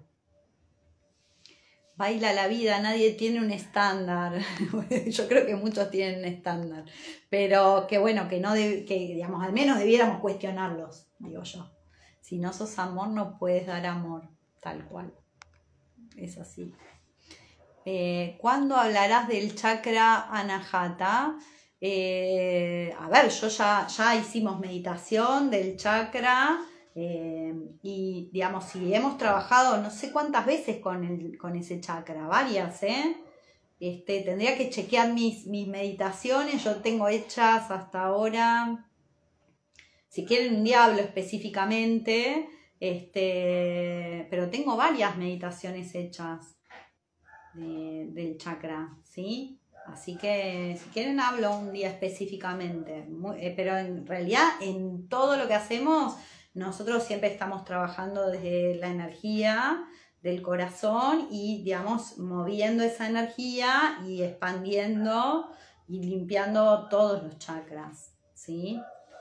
Baila la vida, nadie tiene un estándar. Yo creo que muchos tienen un estándar. Pero que bueno, que digamos, al menos debiéramos cuestionarlos, digo yo. Si no sos amor, no puedes dar amor, tal cual. Es así. ¿Cuándo hablarás del chakra Anahata? A ver, ya hicimos meditación del chakra y digamos, si hemos trabajado no sé cuántas veces con ese chakra, varias, tendría que chequear mis meditaciones, yo tengo hechas hasta ahora, si quieren un día hablo específicamente, pero tengo varias meditaciones hechas. Del chakra, ¿sí? Así que si quieren hablo un día específicamente, pero en realidad en todo lo que hacemos nosotros siempre estamos trabajando desde la energía del corazón y digamos moviendo esa energía y expandiendo y limpiando todos los chakras, ¿sí?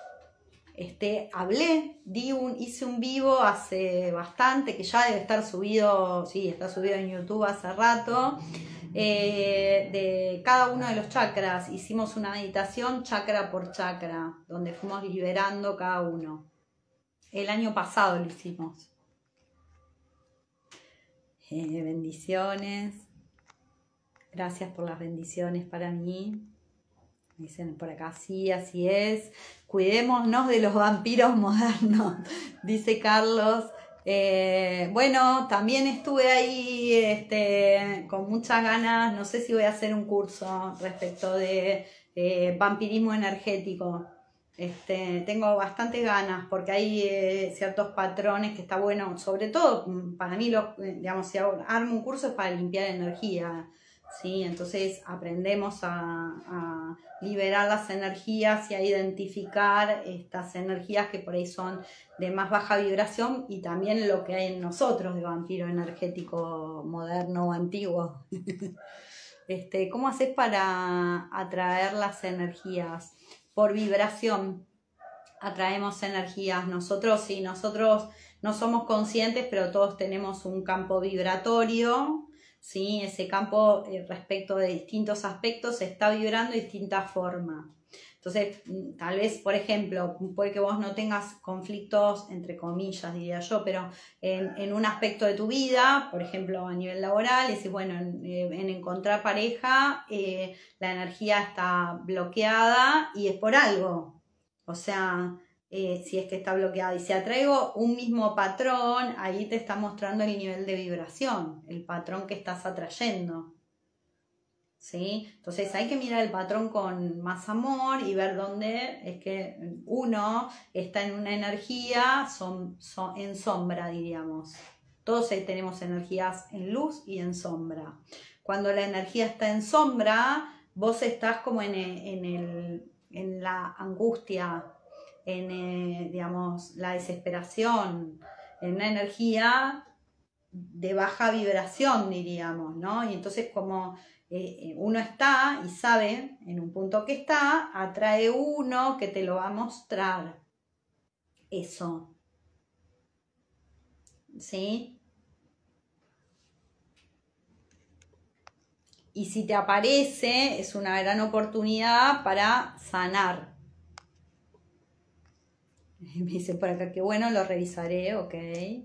Hice un vivo hace bastante, que ya debe estar subido, sí, está subido en YouTube hace rato, de cada uno de los chakras. Hicimos una meditación chakra por chakra, donde fuimos liberando cada uno. El año pasado lo hicimos. Bendiciones. Gracias por las bendiciones para mí. Me dicen por acá, sí, así es. Cuidémonos de los vampiros modernos, dice Carlos. Bueno, también estuve ahí con muchas ganas. No sé si voy a hacer un curso respecto de vampirismo energético. Tengo bastante ganas porque hay ciertos patrones que está bueno. Sobre todo, para mí, digamos, si armo un curso es para limpiar energía. ¿Sí? Entonces aprendemos a liberar las energías y a identificar estas energías que por ahí son de más baja vibración y también lo que hay en nosotros de vampiro energético moderno o antiguo. ¿Cómo haces para atraer las energías? Por vibración atraemos energías. Nosotros no somos conscientes, pero todos tenemos un campo vibratorio. ¿sí? Ese campo respecto de distintos aspectos se está vibrando de distinta forma. Entonces, tal vez, por ejemplo, puede que vos no tengas conflictos, entre comillas, diría yo, pero en un aspecto de tu vida, por ejemplo, a nivel laboral, y decís, bueno, en encontrar pareja, la energía está bloqueada y es por algo. O sea, si es que está bloqueada. Y si atraigo un mismo patrón, ahí te está mostrando el nivel de vibración, el patrón que estás atrayendo. ¿Sí? Entonces hay que mirar el patrón con más amor y ver dónde es que uno está en una energía en sombra, diríamos. Todos tenemos energías en luz y en sombra. Cuando la energía está en sombra, vos estás como en la angustia, digamos, la desesperación, en una energía de baja vibración, diríamos, ¿no? Y entonces como uno está y sabe en un punto que está, atrae uno que te lo va a mostrar eso, ¿sí? Y si te aparece, es una gran oportunidad para sanar. Me dice por acá que bueno, lo revisaré, ok.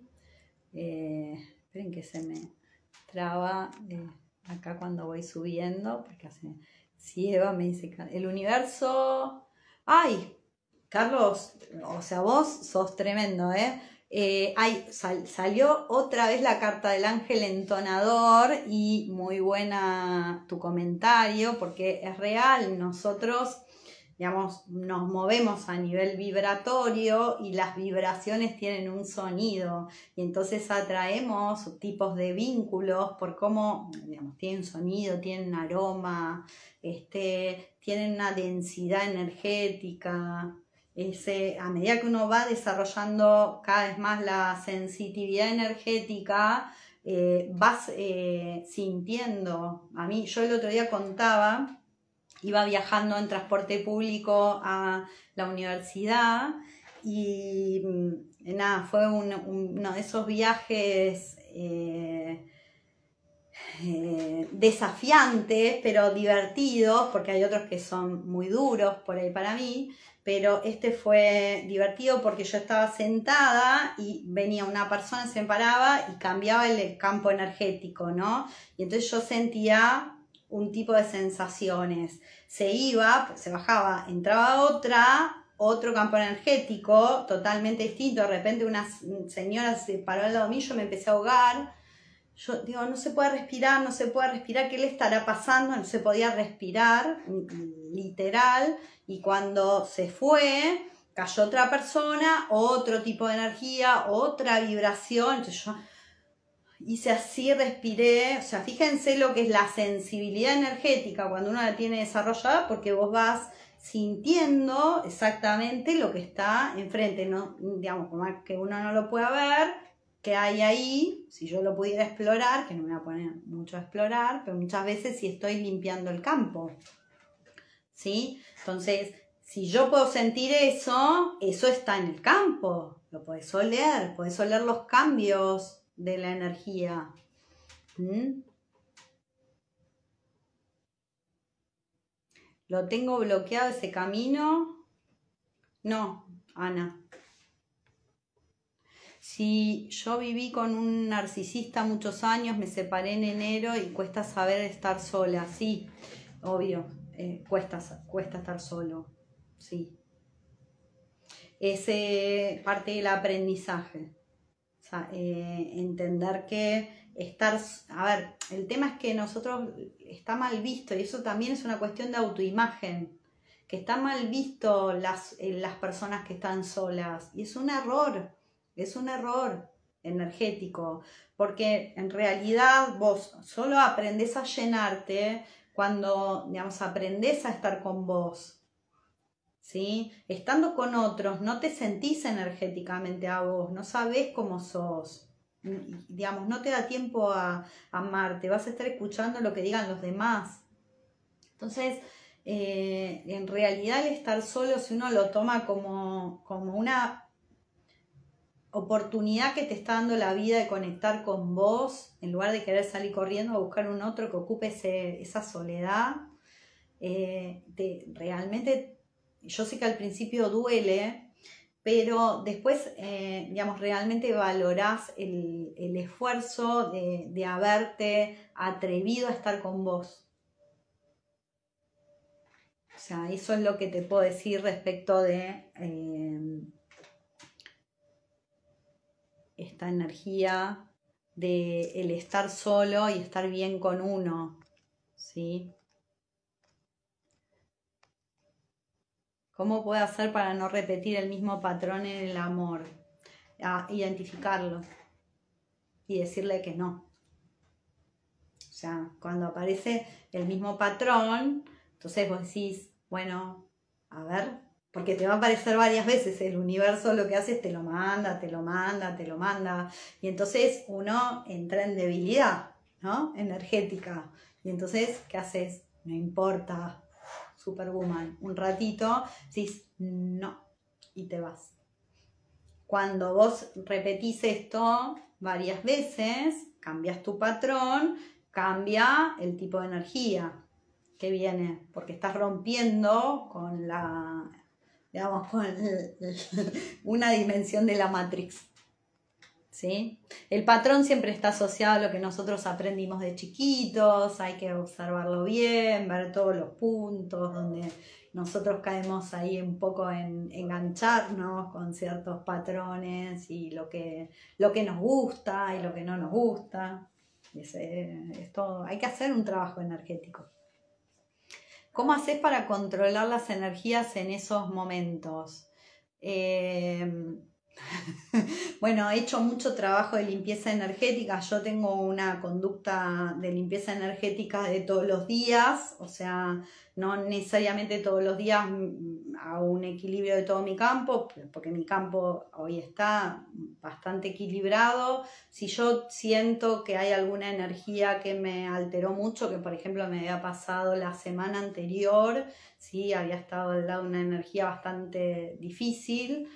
Esperen que se me traba acá cuando voy subiendo, porque hace... Si Eva me dice, el universo... ¡Ay! Carlos, o sea, vos sos tremendo, ¿eh? Salió otra vez la carta del ángel entonador y muy buena tu comentario, porque es real, nosotros, digamos, nos movemos a nivel vibratorio y las vibraciones tienen un sonido y entonces atraemos tipos de vínculos por cómo, digamos, tienen sonido, tienen aroma, tienen una densidad energética. A medida que uno va desarrollando cada vez más la sensitividad energética, vas sintiendo. A mí, yo el otro día contaba, iba viajando en transporte público a la universidad y nada, fue uno de esos viajes desafiantes, pero divertidos, porque hay otros que son muy duros por ahí para mí, pero este fue divertido porque yo estaba sentada y venía una persona, se me paraba y cambiaba el campo energético, ¿no? Y entonces yo sentía un tipo de sensaciones. Se iba, se bajaba, entraba otro campo energético totalmente distinto. De repente una señora se paró al lado mío, yo me empecé a ahogar. Yo digo, no se puede respirar, no se puede respirar, ¿qué le estará pasando? No se podía respirar, literal, y cuando se fue, cayó otra persona, otro tipo de energía, otra vibración, entonces yo hice así, respiré, o sea, fíjense lo que es la sensibilidad energética cuando uno la tiene desarrollada, porque vos vas sintiendo exactamente lo que está enfrente, no, digamos, por más que uno no lo pueda ver, que hay ahí, si yo lo pudiera explorar, que no me voy a poner mucho a explorar, pero muchas veces si estoy limpiando el campo, ¿sí? Entonces, si yo puedo sentir eso está en el campo, lo podés oler los cambios de la energía. ¿Lo tengo bloqueado ese camino? No, Ana. Si yo viví con un narcisista muchos años, me separé en enero y cuesta saber estar sola, sí, obvio, cuesta estar solo, sí. Es parte del aprendizaje, o sea, entender que a ver, el tema es que nosotros está mal visto y eso también es una cuestión de autoimagen, que está mal visto las personas que están solas y es un error energético, porque en realidad vos solo aprendés a llenarte cuando, digamos, aprendés a estar con vos, ¿sí? Estando con otros no te sentís energéticamente a vos, no sabés cómo sos, digamos, no te da tiempo a amarte, vas a estar escuchando lo que digan los demás. Entonces, en realidad el estar solo, si uno lo toma como una oportunidad que te está dando la vida de conectar con vos, en lugar de querer salir corriendo a buscar un otro que ocupe esa soledad, realmente, yo sé que al principio duele, pero después, digamos, realmente valorás el esfuerzo de haberte atrevido a estar con vos. O sea, eso es lo que te puedo decir respecto de esta energía de el estar solo y estar bien con uno, ¿sí? ¿Cómo puedo hacer para no repetir el mismo patrón en el amor? Identificarlo y decirle que no. O sea, cuando aparece el mismo patrón, entonces vos decís, bueno, a ver, porque te va a aparecer varias veces, el universo lo que hace es te lo manda, te lo manda, te lo manda, y entonces uno entra en debilidad, ¿no? Energética. Y entonces, ¿qué haces? No importa, Superwoman, un ratito, decís, no, y te vas. Cuando vos repetís esto varias veces, cambias tu patrón, cambia el tipo de energía que viene, porque estás rompiendo con digamos, con una dimensión de la Matrix. ¿Sí? El patrón siempre está asociado a lo que nosotros aprendimos de chiquitos, hay que observarlo bien, ver todos los puntos donde nosotros caemos ahí un poco en engancharnos con ciertos patrones y lo que nos gusta y lo que no nos gusta. Esto, hay que hacer un trabajo energético. ¿Cómo haces para controlar las energías en esos momentos? Bueno, he hecho mucho trabajo de limpieza energética. Yo tengo una conducta de limpieza energética de todos los días, o sea, no necesariamente todos los días hago un equilibrio de todo mi campo, porque mi campo hoy está bastante equilibrado. Si yo siento que hay alguna energía que me alteró mucho, que por ejemplo me había pasado la semana anterior, sí, había estado al lado de una energía bastante difícil.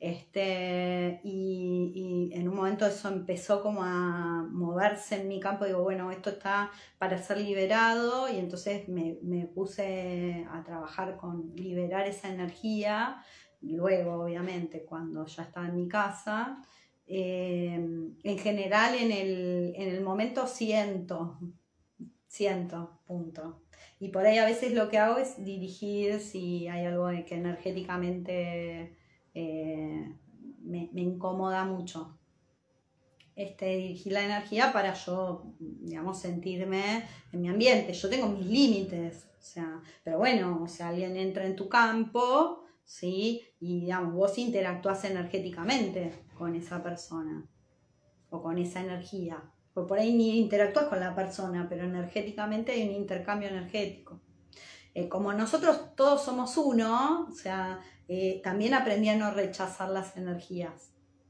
Y en un momento eso empezó como a moverse en mi campo, digo, bueno, esto está para ser liberado, y entonces me puse a trabajar con liberar esa energía. Luego, obviamente, cuando ya estaba en mi casa, en general en el momento siento, punto. Y por ahí a veces lo que hago es dirigir si hay algo que energéticamente me incomoda mucho. Dirigir la energía para yo, digamos, sentirme en mi ambiente. Yo tengo mis límites, o sea, pero bueno, o sea, alguien entra en tu campo, ¿sí? Y digamos, vos interactúas energéticamente con esa persona o con esa energía. Porque por ahí ni interactúas con la persona, pero energéticamente hay un intercambio energético. Como nosotros todos somos uno, o sea, también aprendí a no rechazar las energías.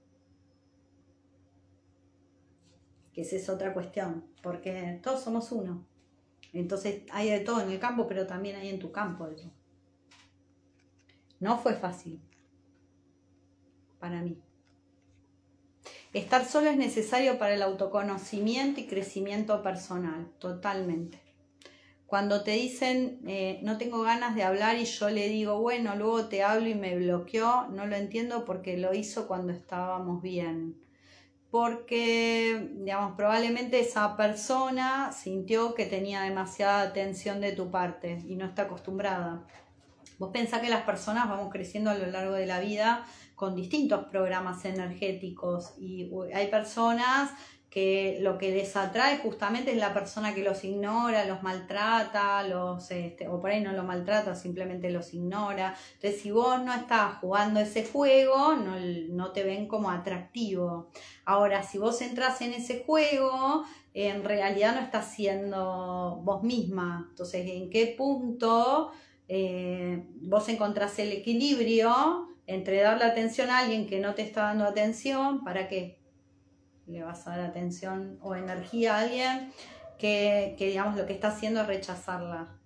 Que esa es otra cuestión, porque todos somos uno. Entonces hay de todo en el campo, pero también hay en tu campo de todo. No fue fácil para mí. Estar solo es necesario para el autoconocimiento y crecimiento personal, totalmente. Cuando te dicen, no tengo ganas de hablar, y yo le digo, bueno, luego te hablo, y me bloqueó, no lo entiendo porque lo hizo cuando estábamos bien. Porque, digamos, probablemente esa persona sintió que tenía demasiada atención de tu parte y no está acostumbrada. Vos pensás que las personas vamos creciendo a lo largo de la vida con distintos programas energéticos, y hay personas que lo que les atrae justamente es la persona que los ignora, los maltrata, o por ahí no los maltrata, simplemente los ignora. Entonces, si vos no estás jugando ese juego, no te ven como atractivo. Ahora, si vos entras en ese juego, en realidad no estás siendo vos misma. Entonces, ¿en qué punto vos encontrás el equilibrio entre darle atención a alguien que no te está dando atención? ¿Para qué le vas a dar atención o energía a alguien que digamos lo que está haciendo es rechazarla?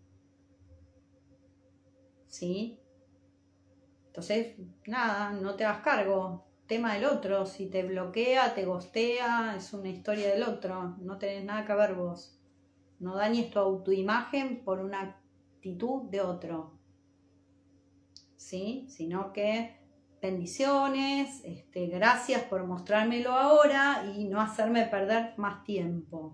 ¿Sí? Entonces, nada, no te hagas cargo. tema del otro. Si te bloquea, te gostea, es una historia del otro. No tenés nada que ver vos. No dañes tu autoimagen por una actitud de otro. ¿Sí? Sino que bendiciones, gracias por mostrármelo ahora y no hacerme perder más tiempo.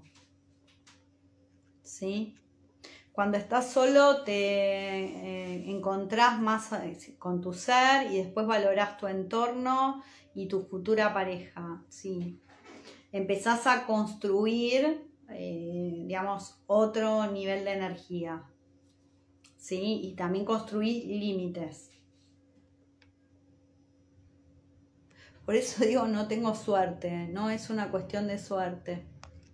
¿Sí? Cuando estás solo te encontrás más con tu ser y después valorás tu entorno y tu futura pareja. ¿Sí? Empezás a construir, digamos, otro nivel de energía. ¿Sí? Y también construir límites. Por eso digo, no tengo suerte, no es una cuestión de suerte.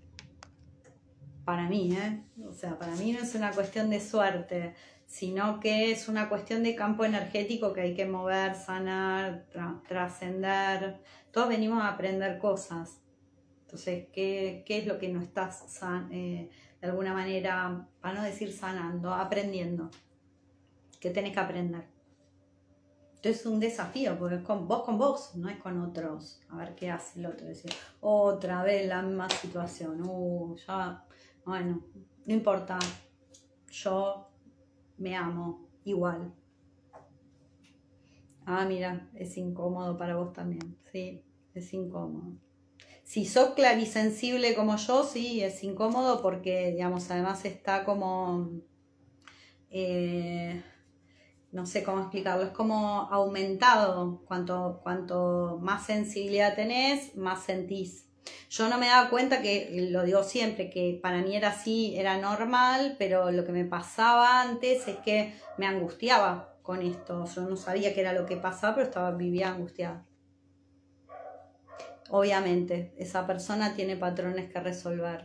Para mí, O sea, para mí no es una cuestión de suerte, sino que es una cuestión de campo energético que hay que mover, sanar, trascender. Todos venimos a aprender cosas. Entonces, ¿qué es lo que no estás, de alguna manera, para no decir sanando, aprendiendo? ¿Qué tenés que aprender? Entonces es un desafío, porque es con vos, no es con otros. A ver qué hace el otro. Decir, otra vez la misma situación. Ya, bueno, no importa. Yo me amo igual. Ah, mira, es incómodo para vos también. Sí, es incómodo. Si sos clarisensible como yo, sí, es incómodo porque, digamos, además está como... no sé cómo explicarlo, es como aumentado. Cuanto más sensibilidad tenés, más sentís. Yo no me daba cuenta, que lo digo siempre, que para mí era así, era normal, pero lo que me pasaba antes es que me angustiaba con esto. Yo no sabía qué era lo que pasaba, pero vivía angustiada. Obviamente, esa persona tiene patrones que resolver.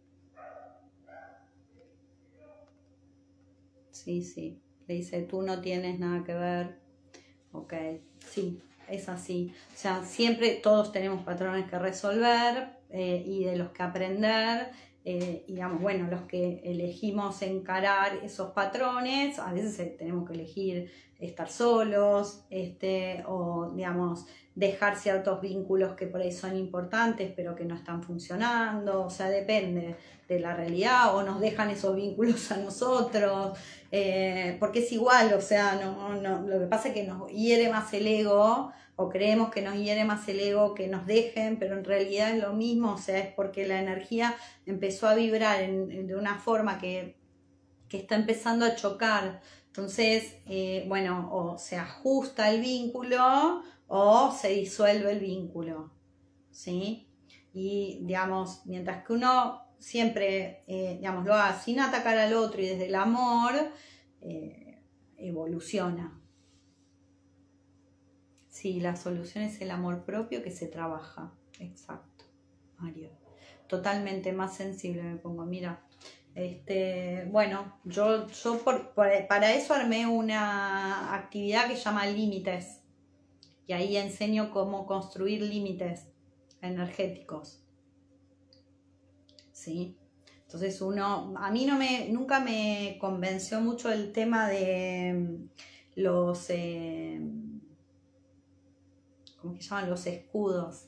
Sí, sí. Le dice, tú no tienes nada que ver. Ok, sí, es así. O sea, siempre todos tenemos patrones que resolver y de los que aprender. Digamos, bueno, los que elegimos encarar esos patrones, a veces tenemos que elegir estar solos, o digamos, dejar ciertos vínculos que por ahí son importantes pero que no están funcionando. O sea, depende de la realidad, o nos dejan esos vínculos a nosotros. Porque es igual, o sea, lo que pasa es que nos hiere más el ego, o creemos que nos hiere más el ego que nos dejen, pero en realidad es lo mismo. O sea, es porque la energía empezó a vibrar de una forma que está empezando a chocar. Entonces, bueno, o se ajusta el vínculo o se disuelve el vínculo, ¿sí? Y, digamos, mientras que uno siempre, digamos, lo haga sin atacar al otro y desde el amor, evoluciona. Sí, la solución es el amor propio que se trabaja. Exacto, Mario. Totalmente más sensible me pongo, mira. Bueno, yo para eso armé una actividad que se llama límites. Y ahí enseño cómo construir límites energéticos. ¿Sí? Entonces a mí nunca me convenció mucho el tema de los, ¿cómo que se llaman? Los escudos.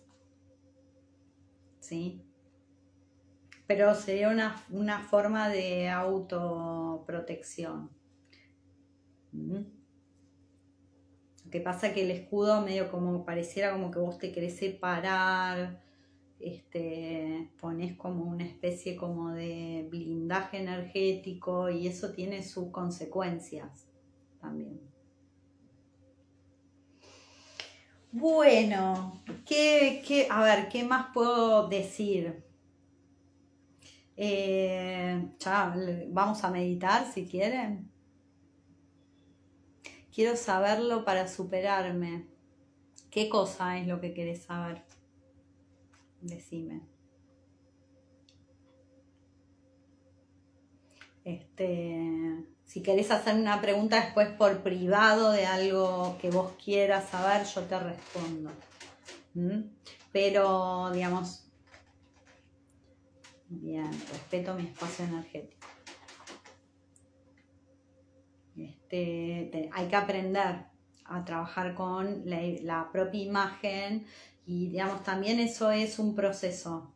¿Sí? Pero sería una forma de autoprotección. Lo que pasa es que el escudo medio como pareciera como que vos te querés separar, pones como una especie como de blindaje energético y eso tiene sus consecuencias también. Bueno, a ver, ¿qué más puedo decir? Ya, vamos a meditar si quieren. Quiero saberlo para superarme. ¿Qué cosa es lo que querés saber? Decime. Si querés hacer una pregunta después por privado de algo que vos quieras saber, yo te respondo. Pero, digamos, bien, respeto mi espacio energético. Hay que aprender a trabajar con la propia imagen y digamos también eso es un proceso.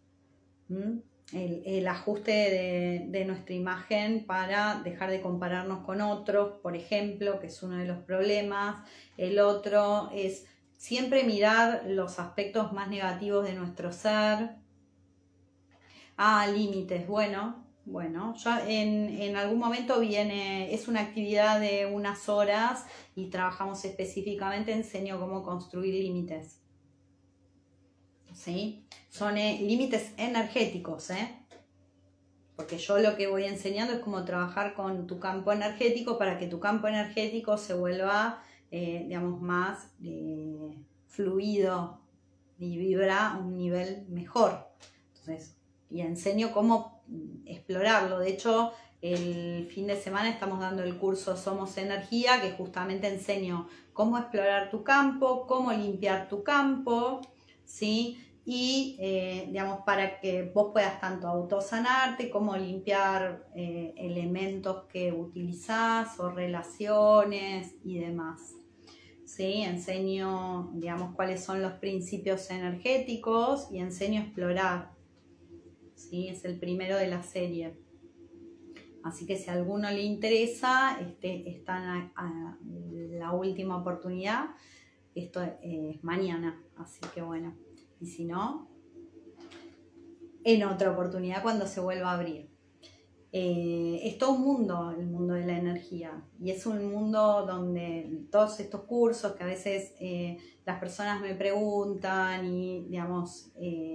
El ajuste de nuestra imagen para dejar de compararnos con otros, por ejemplo, que es uno de los problemas. El otro es siempre mirar los aspectos más negativos de nuestro ser. Límites. Bueno, ya en algún momento es una actividad de unas horas y trabajamos específicamente, enseño cómo construir límites. ¿Sí? Son límites energéticos, porque yo lo que voy enseñando es cómo trabajar con tu campo energético para que tu campo energético se vuelva, digamos, más fluido y vibra a un nivel mejor. Entonces, y enseño cómo explorarlo. De hecho, el fin de semana estamos dando el curso Somos Energía, que justamente enseño cómo explorar tu campo, cómo limpiar tu campo, ¿sí? Y digamos, para que vos puedas tanto autosanarte como limpiar elementos que utilizás o relaciones y demás. ¿Sí? Enseño, digamos, cuáles son los principios energéticos y enseño a explorar. ¿Sí? Es el primero de la serie. Así que si a alguno le interesa, está la última oportunidad. Esto es mañana, así que bueno. Y si no, en otra oportunidad cuando se vuelva a abrir. Es todo un mundo, el mundo de la energía. Y es un mundo donde todos estos cursos que a veces las personas me preguntan y, digamos,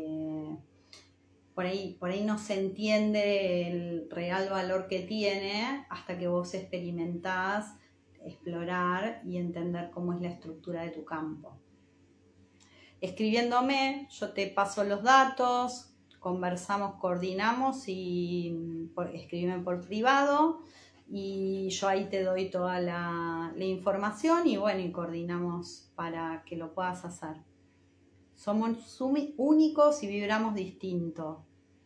por ahí no se entiende el real valor que tiene hasta que vos experimentás, explorar y entender cómo es la estructura de tu campo. Escribiéndome, yo te paso los datos, conversamos, coordinamos y escríbeme por privado y yo ahí te doy toda la información y bueno, y coordinamos para que lo puedas hacer. Somos únicos y vibramos distinto.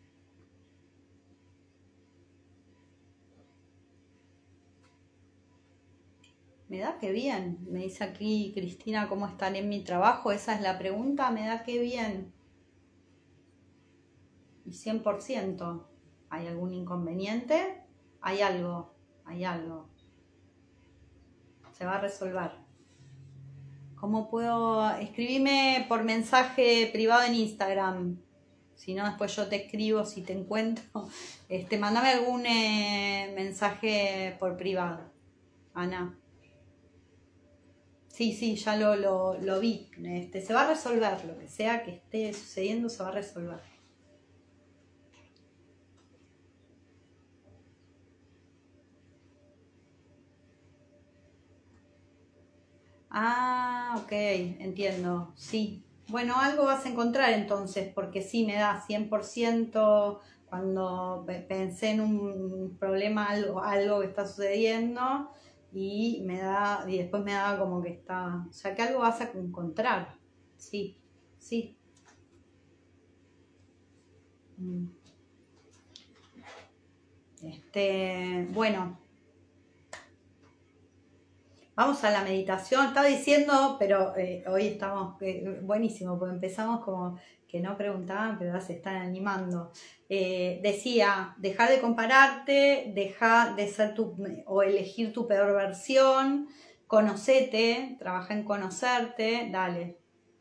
Me da que bien, me dice aquí Cristina, ¿cómo están en mi trabajo? Esa es la pregunta, me da que bien. Y 100%. ¿Hay algún inconveniente? Hay algo. Se va a resolver. ¿Cómo puedo? Escribime por mensaje privado en Instagram. Si no, después yo te escribo si te encuentro. Mándame algún mensaje por privado, Ana. Sí, ya lo vi. Se va a resolver, lo que sea que esté sucediendo se va a resolver. Ok, entiendo, sí. Bueno, algo vas a encontrar entonces, porque sí me da 100% cuando pensé en un problema, algo que está sucediendo. Y después me daba como que está, o sea que algo vas a encontrar, sí. Bueno, vamos a la meditación. Estaba diciendo, pero hoy estamos buenísimo, porque empezamos como que no preguntaban, pero ahora se están animando. Decía, dejar de compararte, dejar de ser o elegir tu peor versión, conocete, trabaja en conocerte, dale.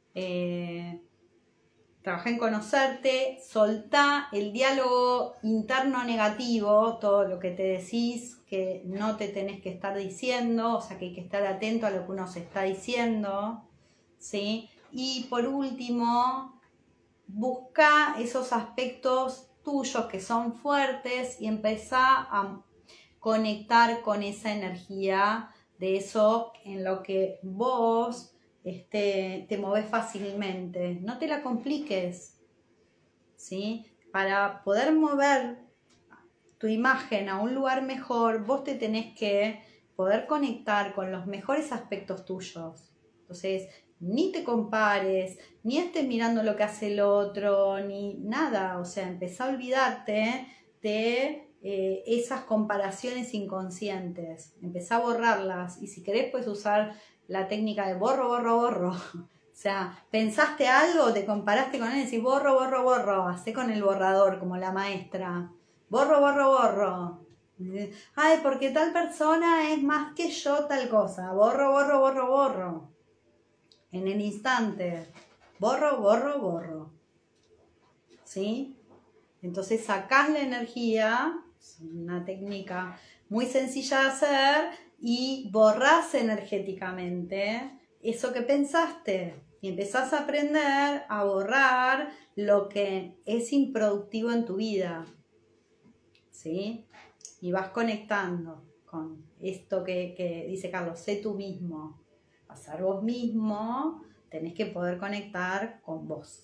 Trabaja en conocerte, soltá el diálogo interno negativo, todo lo que te decís que no te tenés que estar diciendo, o sea que hay que estar atento a lo que uno se está diciendo, ¿sí? Y por último, busca esos aspectos tuyos que son fuertes y empezá a conectar con esa energía de eso en lo que vos te moves fácilmente. No te la compliques, ¿sí? Para poder mover tu imagen a un lugar mejor, vos te tenés que poder conectar con los mejores aspectos tuyos. Entonces, ni te compares, ni estés mirando lo que hace el otro, ni nada. O sea, empezá a olvidarte de esas comparaciones inconscientes. Empezá a borrarlas y si querés puedes usar la técnica de borro, borro, borro. O sea, pensaste algo, te comparaste con él y decís borro, borro, borro. Hacé con el borrador, como la maestra. Borro, borro, borro. Ay, porque tal persona es más que yo tal cosa. Borro, borro, borro, borro. En el instante. Borro, borro, borro. ¿Sí? Entonces sacás la energía, es una técnica muy sencilla de hacer, y borrás energéticamente eso que pensaste. Y empezás a aprender a borrar lo que es improductivo en tu vida. ¿Sí? Y vas conectando con esto que dice Carlos, sé tú mismo. A ser vos mismo, tenés que poder conectar con vos.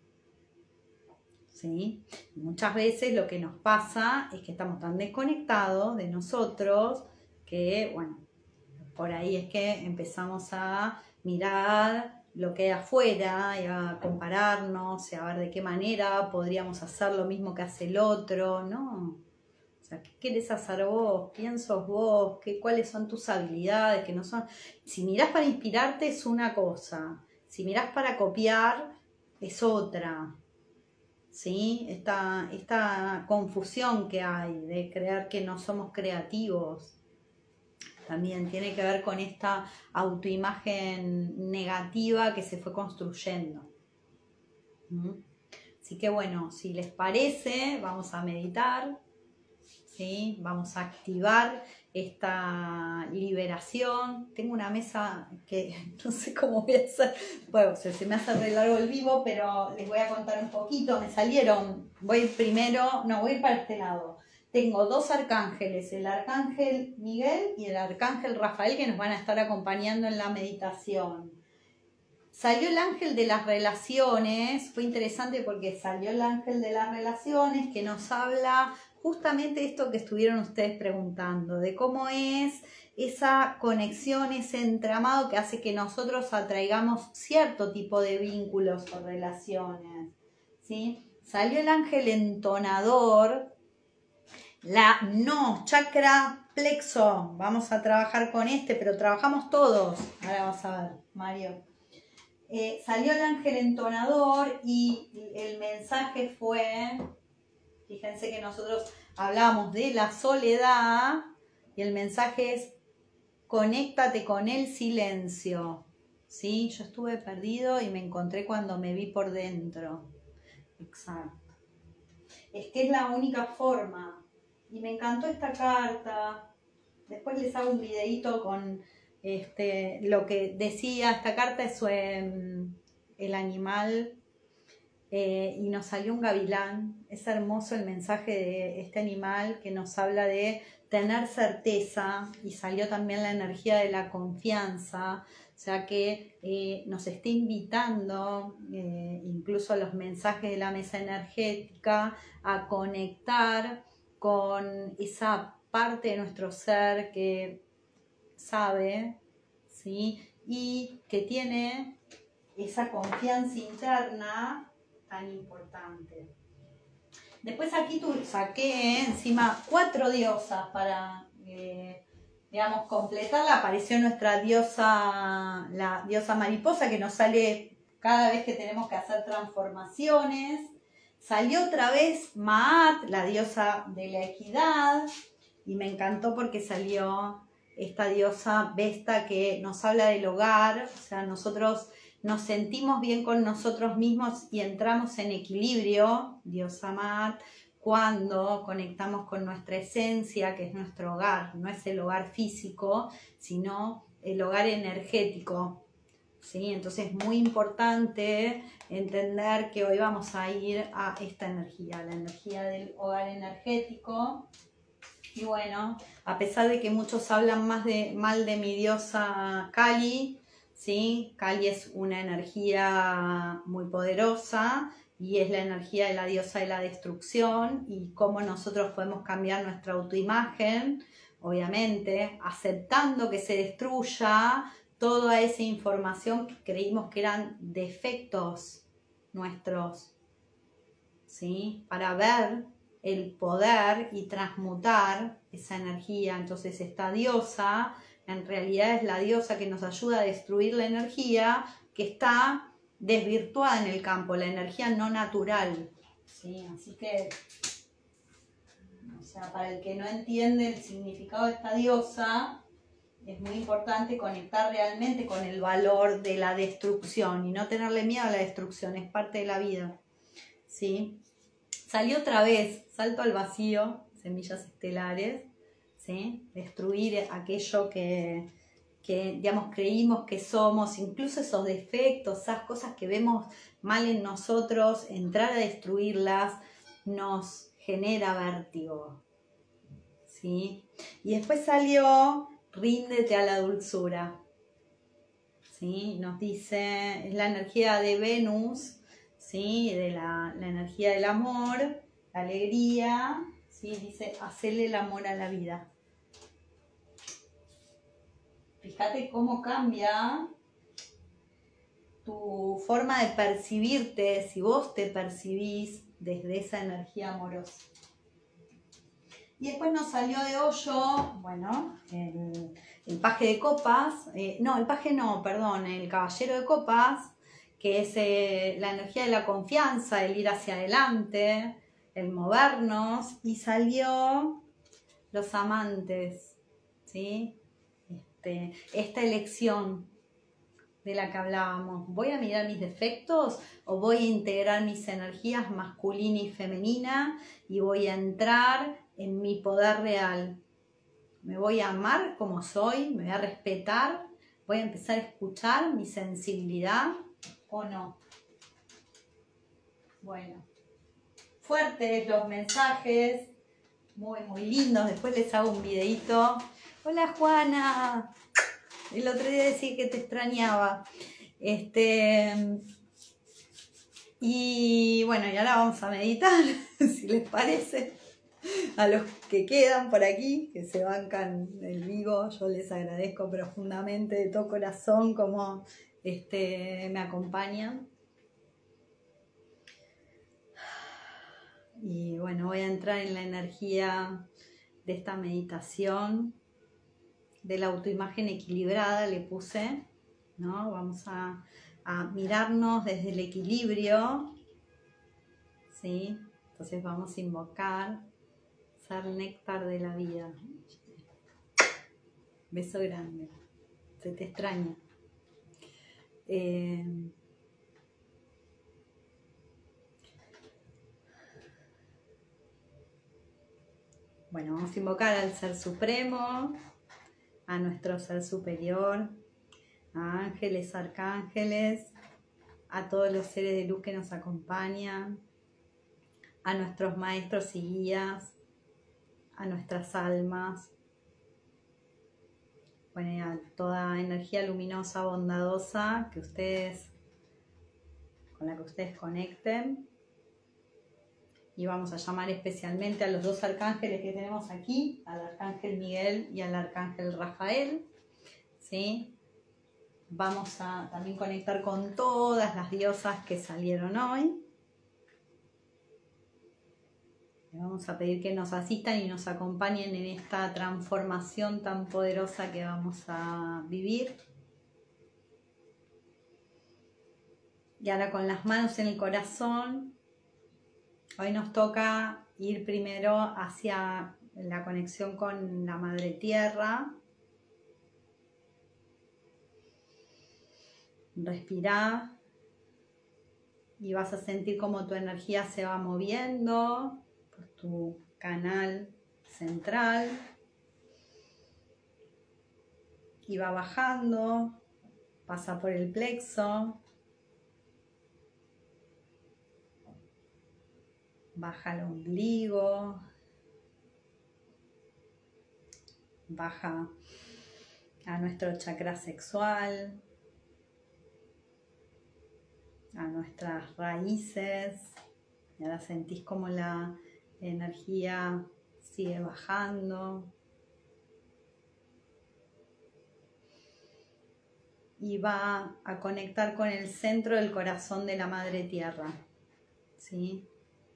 ¿Sí? Muchas veces lo que nos pasa es que estamos tan desconectados de nosotros que, bueno, por ahí es que empezamos a mirar lo que hay afuera y a compararnos y a ver de qué manera podríamos hacer lo mismo que hace el otro, ¿no? O sea, ¿qué querés hacer vos? ¿Quién sos vos? ¿Cuáles son tus habilidades? Que no son... Si mirás para inspirarte es una cosa, si mirás para copiar es otra. ¿Sí? Esta confusión que hay de creer que no somos creativos también tiene que ver con esta autoimagen negativa que se fue construyendo. Así que bueno, si les parece, vamos a meditar, ¿sí? Vamos a activar esta liberación. Tengo una mesa que no sé cómo voy a hacer, bueno, se me hace re largo el vivo, pero les voy a contar un poquito. Me salieron, voy a ir para este lado. Tengo dos arcángeles, el arcángel Miguel y el arcángel Rafael, que nos van a estar acompañando en la meditación. Salió el ángel de las relaciones, fue interesante porque salió el ángel de las relaciones que nos habla justamente esto que estuvieron ustedes preguntando, de cómo es esa conexión, ese entramado que hace que nosotros atraigamos cierto tipo de vínculos o relaciones, ¿sí? Salió el ángel entonador, chakra plexo, vamos a trabajar con pero trabajamos todos, ahora vas a ver, Mario. Salió el ángel entonador y el mensaje fue, fíjense que nosotros hablamos de la soledad y el mensaje es: conéctate con el silencio. ¿Sí? Yo estuve perdido y me encontré cuando me vi por dentro. Exacto. Es que es la única forma. Y me encantó esta carta. Después les hago un videito con lo que decía. Esta carta es el animal. Y nos salió un gavilán. Es hermoso el mensaje de este animal que nos habla de tener certeza, y salió también la energía de la confianza, o sea que nos está invitando, incluso los mensajes de la mesa energética, a conectar con esa parte de nuestro ser que sabe, ¿sí? Y que tiene esa confianza interna tan importante. Después aquí saqué encima 4 diosas para, digamos, completarla. Apareció nuestra diosa, la diosa mariposa, que nos sale cada vez que tenemos que hacer transformaciones. Salió otra vez Maat, la diosa de la equidad, y me encantó porque salió esta diosa Vesta que nos habla del hogar, o sea, nosotros nos sentimos bien con nosotros mismos y entramos en equilibrio, diosa Maat, cuando conectamos con nuestra esencia, que es nuestro hogar. No es el hogar físico, sino el hogar energético, ¿sí? Entonces es muy importante entender que hoy vamos a ir a esta energía, la energía del hogar energético. Y bueno, a pesar de que muchos hablan mal de mi diosa Kali, ¿sí? Kali es una energía muy poderosa y es la energía de la diosa de la destrucción, y cómo nosotros podemos cambiar nuestra autoimagen, obviamente, aceptando que se destruya toda esa información que creímos que eran defectos nuestros, ¿sí? Para ver el poder y transmutar esa energía. Entonces esta diosa, en realidad es la diosa que nos ayuda a destruir la energía que está desvirtuada en el campo, la energía no natural. ¿Sí? Así que, o sea, para el que no entiende el significado de esta diosa, es muy importante conectar realmente con el valor de la destrucción y no tenerle miedo a la destrucción, es parte de la vida. ¿Sí? Salió otra vez, salto al vacío, semillas estelares, ¿sí? Destruir aquello que digamos, creímos que somos, incluso esos defectos, esas cosas que vemos mal en nosotros, entrar a destruirlas nos genera vértigo. ¿Sí? Y después salió, ríndete a la dulzura. ¿Sí? Nos dice, es la energía de Venus, ¿sí? De la energía del amor, la alegría, ¿sí? Dice, hacele el amor a la vida. Fíjate cómo cambia tu forma de percibirte si vos te percibís desde esa energía amorosa. Y después nos salió de hoyo, bueno, el paje de copas, el caballero de copas, que es la energía de la confianza, el ir hacia adelante, el movernos, y salió los amantes, ¿sí? Esta elección de la que hablábamos, ¿voy a mirar mis defectos o voy a integrar mis energías masculina y femenina y voy a entrar en mi poder real? ¿Me voy a amar como soy? ¿Me voy a respetar? ¿Voy a empezar a escuchar mi sensibilidad o no? Bueno, fuertes los mensajes, muy lindos. Después les hago un videito. Hola Juana, el otro día decía que te extrañaba. Y bueno, y ahora vamos a meditar, si les parece. A los que quedan por aquí, que se bancan el vivo, yo les agradezco profundamente de todo corazón como me acompañan. Y bueno, voy a entrar en la energía de esta meditación, de la autoimagen equilibrada, le puse, ¿no? Vamos a mirarnos desde el equilibrio, ¿sí? Entonces vamos a invocar ser néctar de la vida. Beso grande, se te extraña. Bueno, vamos a invocar al Ser Supremo, a nuestro Ser Superior, a ángeles, arcángeles, a todos los seres de luz que nos acompañan, a nuestros maestros y guías, a nuestras almas, bueno, y a toda energía luminosa, bondadosa con la que ustedes conecten. Y vamos a llamar especialmente a los dos arcángeles que tenemos aquí, al arcángel Miguel y al arcángel Rafael, ¿sí? Vamos a también conectar con todas las diosas que salieron hoy. Le vamos a pedir que nos asistan y nos acompañen en esta transformación tan poderosa que vamos a vivir. Y ahora con las manos en el corazón, hoy nos toca ir primero hacia la conexión con la Madre Tierra. Respirá y vas a sentir cómo tu energía se va moviendo por tu canal central y va bajando, pasa por el plexo, baja al ombligo, baja a nuestro chakra sexual, a nuestras raíces, y ahora sentís como la energía sigue bajando y va a conectar con el centro del corazón de la Madre Tierra, ¿sí?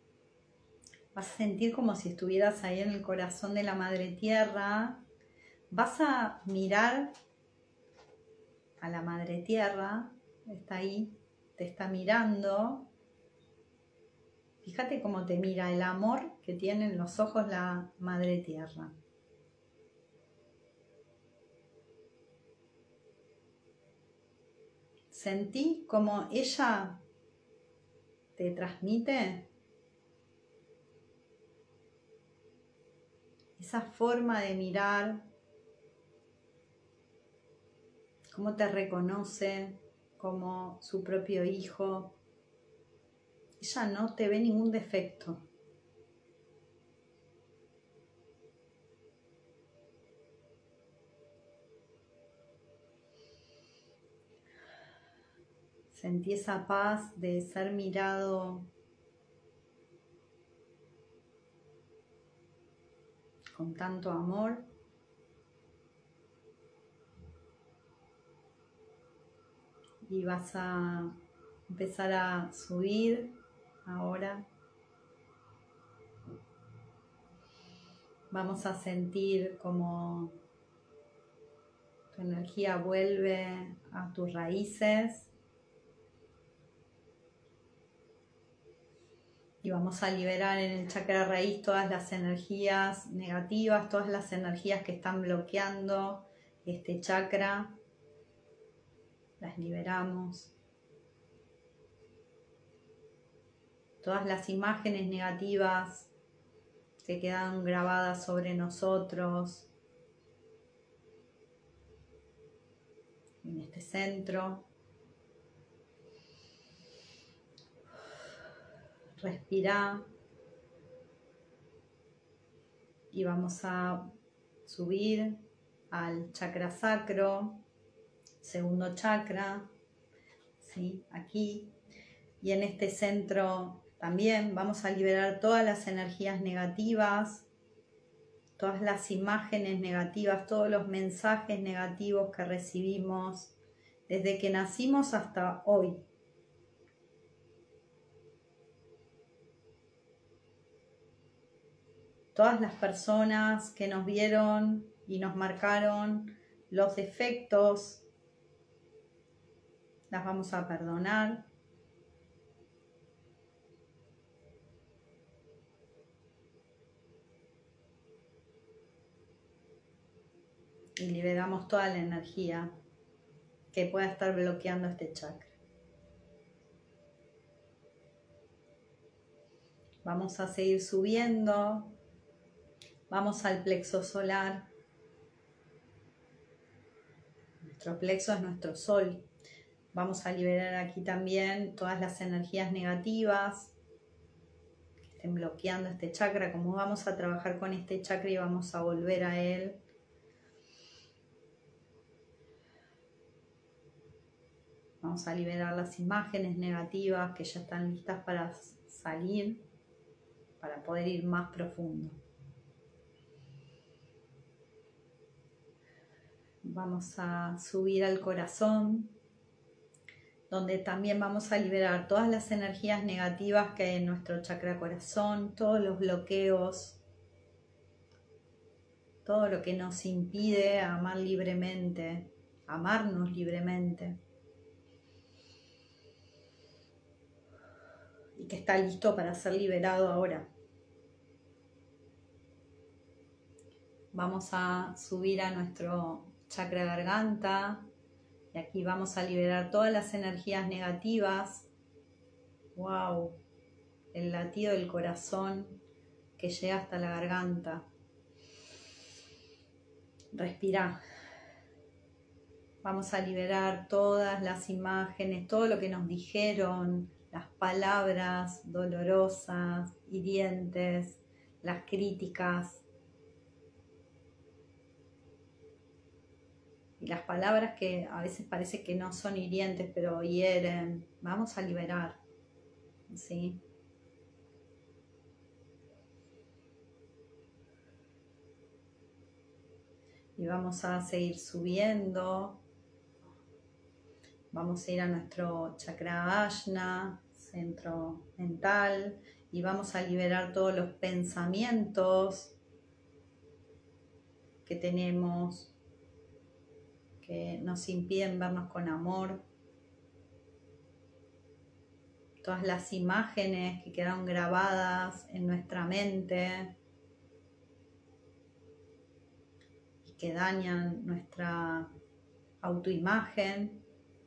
Vas a sentir como si estuvieras ahí en el corazón de la Madre Tierra, Vas a mirar a la Madre Tierra, está ahí, te está mirando. Fíjate cómo te mira, el amor que tiene en los ojos la Madre Tierra. Sentí como ella te transmite esa forma de mirar, cómo te reconoce como su propio hijo. Ella no te ve ningún defecto. Sentí esa paz de ser mirado con tanto amor. Y vas a empezar a subir ahora. Vamos a sentir como tu energía vuelve a tus raíces. Y vamos a liberar en el chakra raíz todas las energías negativas, todas las energías que están bloqueando este chakra. Las liberamos. Todas las imágenes negativas que quedan grabadas sobre nosotros en este centro. Respira y vamos a subir al chakra sacro, segundo chakra, ¿sí? Aquí. Y en este centro también vamos a liberar todas las energías negativas, todas las imágenes negativas, todos los mensajes negativos que recibimos desde que nacimos hasta hoy. Todas las personas que nos vieron y nos marcaron los defectos, las vamos a perdonar. Y liberamos toda la energía que pueda estar bloqueando este chakra. Vamos a seguir subiendo. Vamos al plexo solar. Nuestro plexo es nuestro sol. Vamos a liberar aquí también todas las energías negativas que estén bloqueando este chakra. Como vamos a trabajar con este chakra y vamos a volver a él. Vamos a liberar las imágenes negativas que ya están listas para salir, para poder ir más profundo. Vamos a subir al corazón, donde también vamos a liberar todas las energías negativas que hay en nuestro chakra corazón, todos los bloqueos, todo lo que nos impide amar libremente, amarnos libremente. Y que está listo para ser liberado ahora. Vamos a subir a nuestro chakra garganta y aquí vamos a liberar todas las energías negativas. ¡Wow! El latido del corazón que llega hasta la garganta. Respira. Vamos a liberar todas las imágenes, todo lo que nos dijeron, las palabras dolorosas, hirientes, las críticas. Y las palabras que a veces parece que no son hirientes, pero hieren. Vamos a liberar, ¿sí? Y vamos a seguir subiendo. Vamos a ir a nuestro chakra ajna, centro mental, y vamos a liberar todos los pensamientos que tenemos, que nos impiden vernos con amor. Todas las imágenes que quedaron grabadas en nuestra mente y que dañan nuestra autoimagen.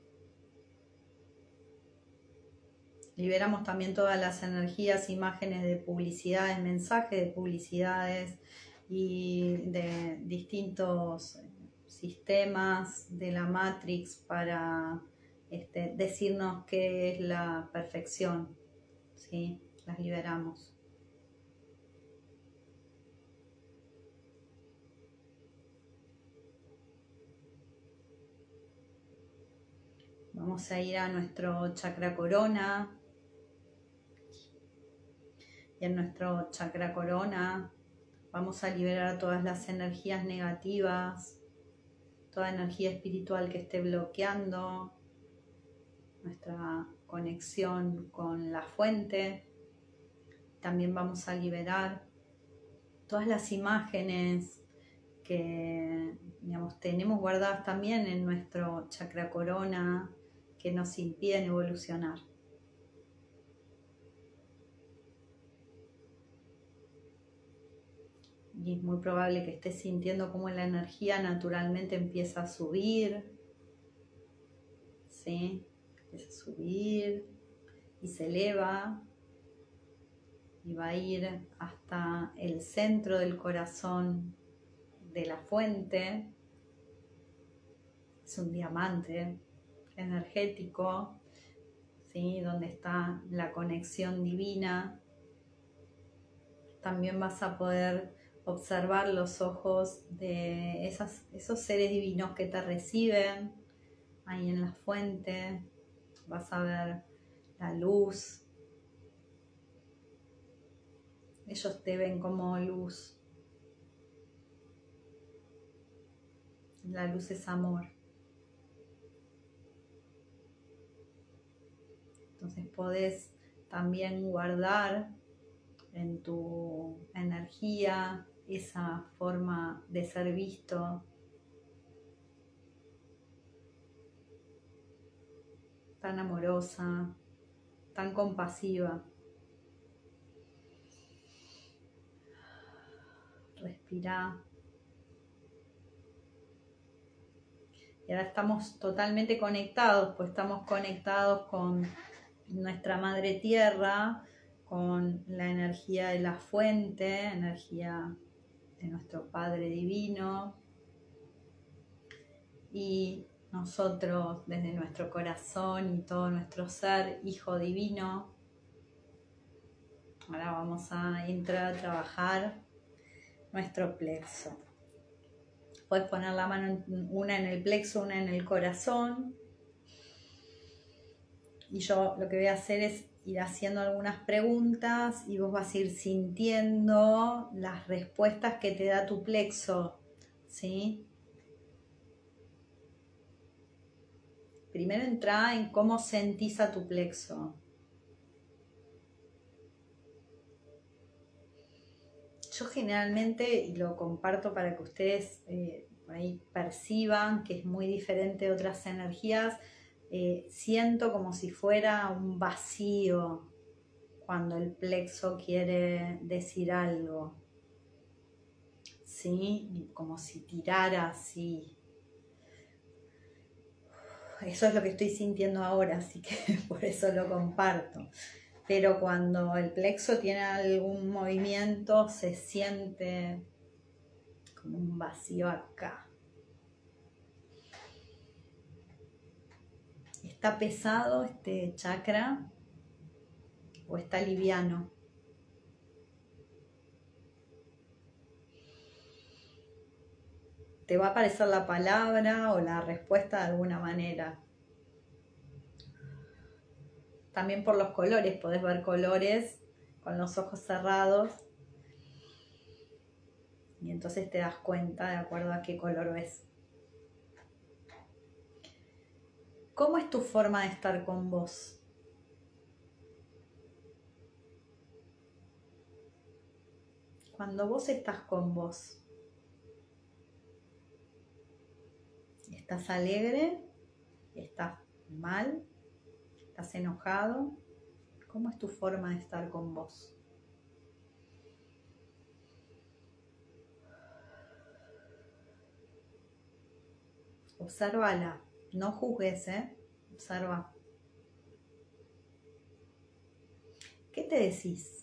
Liberamos también todas las energías, imágenes de publicidades, mensajes de publicidades y de distintos sistemas de la Matrix para decirnos qué es la perfección, ¿sí? Las liberamos. Vamos a ir a nuestro chakra corona. Y en nuestro chakra corona vamos a liberar todas las energías negativas, toda energía espiritual que esté bloqueando nuestra conexión con la fuente. También vamos a liberar todas las imágenes que, digamos, tenemos guardadas también en nuestro chakra corona que nos impiden evolucionar. Y es muy probable que estés sintiendo cómo la energía naturalmente empieza a subir, ¿sí? Empieza a subir y se eleva y va a ir hasta el centro del corazón de la fuente. Es un diamante energético, ¿sí? Donde está la conexión divina. También vas a poder observar los ojos de esos seres divinos que te reciben ahí en la fuente. Vas a ver la luz. Ellos te ven como luz. La luz es amor. Entonces podés también guardar en tu energía esa forma de ser visto, tan amorosa, tan compasiva. Respira. Y ahora estamos totalmente conectados, pues estamos conectados con nuestra madre tierra, con la energía de la fuente, energía de nuestro Padre Divino, y nosotros desde nuestro corazón y todo nuestro ser, Hijo Divino. Ahora vamos a entrar a trabajar nuestro plexo. Puedes poner la mano una en el plexo, una en el corazón. Y yo lo que voy a hacer es ir haciendo algunas preguntas y vos vas a ir sintiendo las respuestas que te da tu plexo, ¿sí? Primero entra en cómo sentís a tu plexo. Yo generalmente, y lo comparto para que ustedes por ahí perciban que es muy diferente de otras energías, siento como si fuera un vacío cuando el plexo quiere decir algo, ¿sí? Como si tirara así. Eso es lo que estoy sintiendo ahora, así que por eso lo comparto. Pero cuando el plexo tiene algún movimiento, se siente como un vacío acá. ¿Está pesado este chakra o está liviano? Te va a aparecer la palabra o la respuesta de alguna manera. También por los colores, podés ver colores con los ojos cerrados y entonces te das cuenta de acuerdo a qué color ves. ¿Cómo es tu forma de estar con vos? Cuando vos estás con vos, ¿Estás alegre? ¿Estás mal? ¿Estás enojado? ¿Cómo es tu forma de estar con vos? Obsérvala, no juzgues, observa. ¿Qué te decís?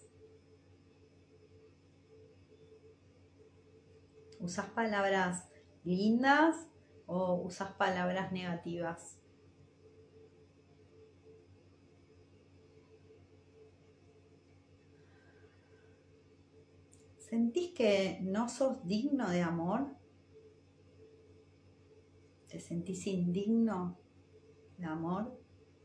¿Usás palabras lindas o usás palabras negativas? ¿Sentís que no sos digno de amor? ¿Te sentís indigno de amor?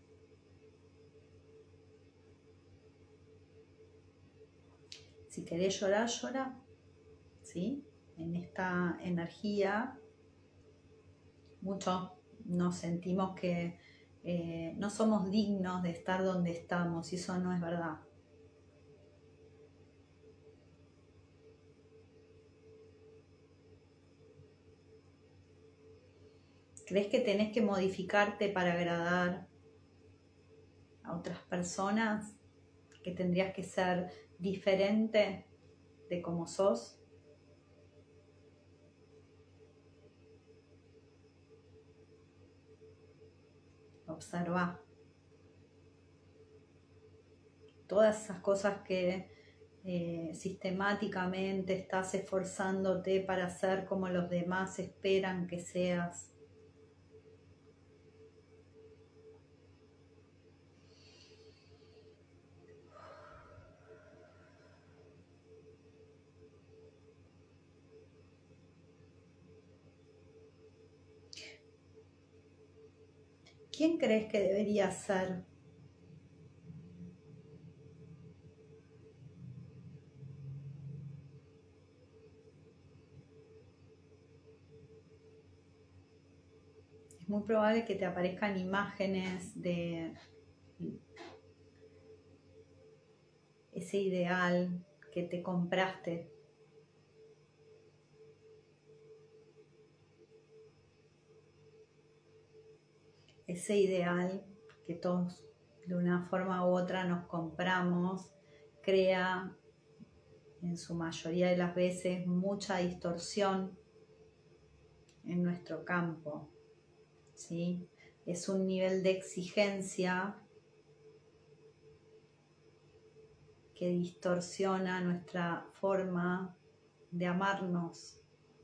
Si querés llorar, llora, ¿sí? En esta energía, muchos nos sentimos que no somos dignos de estar donde estamos y eso no es verdad. ¿Crees que tenés que modificarte para agradar a otras personas? ¿Que tendrías que ser diferente de como sos? Observa todas esas cosas que sistemáticamente estás esforzándote para ser como los demás esperan que seas. ¿Quién crees que debería ser? Es muy probable que te aparezcan imágenes de ese ideal que te compraste. Ese ideal que todos de una forma u otra nos compramos, crea en su mayoría de las veces mucha distorsión en nuestro campo, ¿sí? Es un nivel de exigencia que distorsiona nuestra forma de amarnos.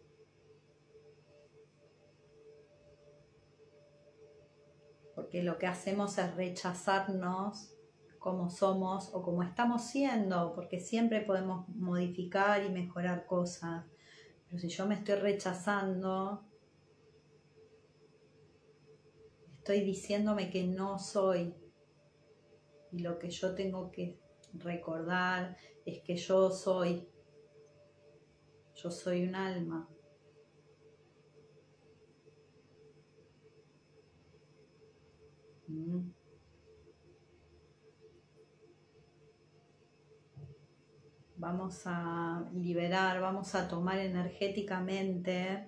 Porque lo que hacemos es rechazarnos como somos o como estamos siendo, porque siempre podemos modificar y mejorar cosas. Pero si yo me estoy rechazando, estoy diciéndome que no soy. Y lo que yo tengo que recordar es que yo soy un alma. Vamos a liberar, vamos a tomar energéticamente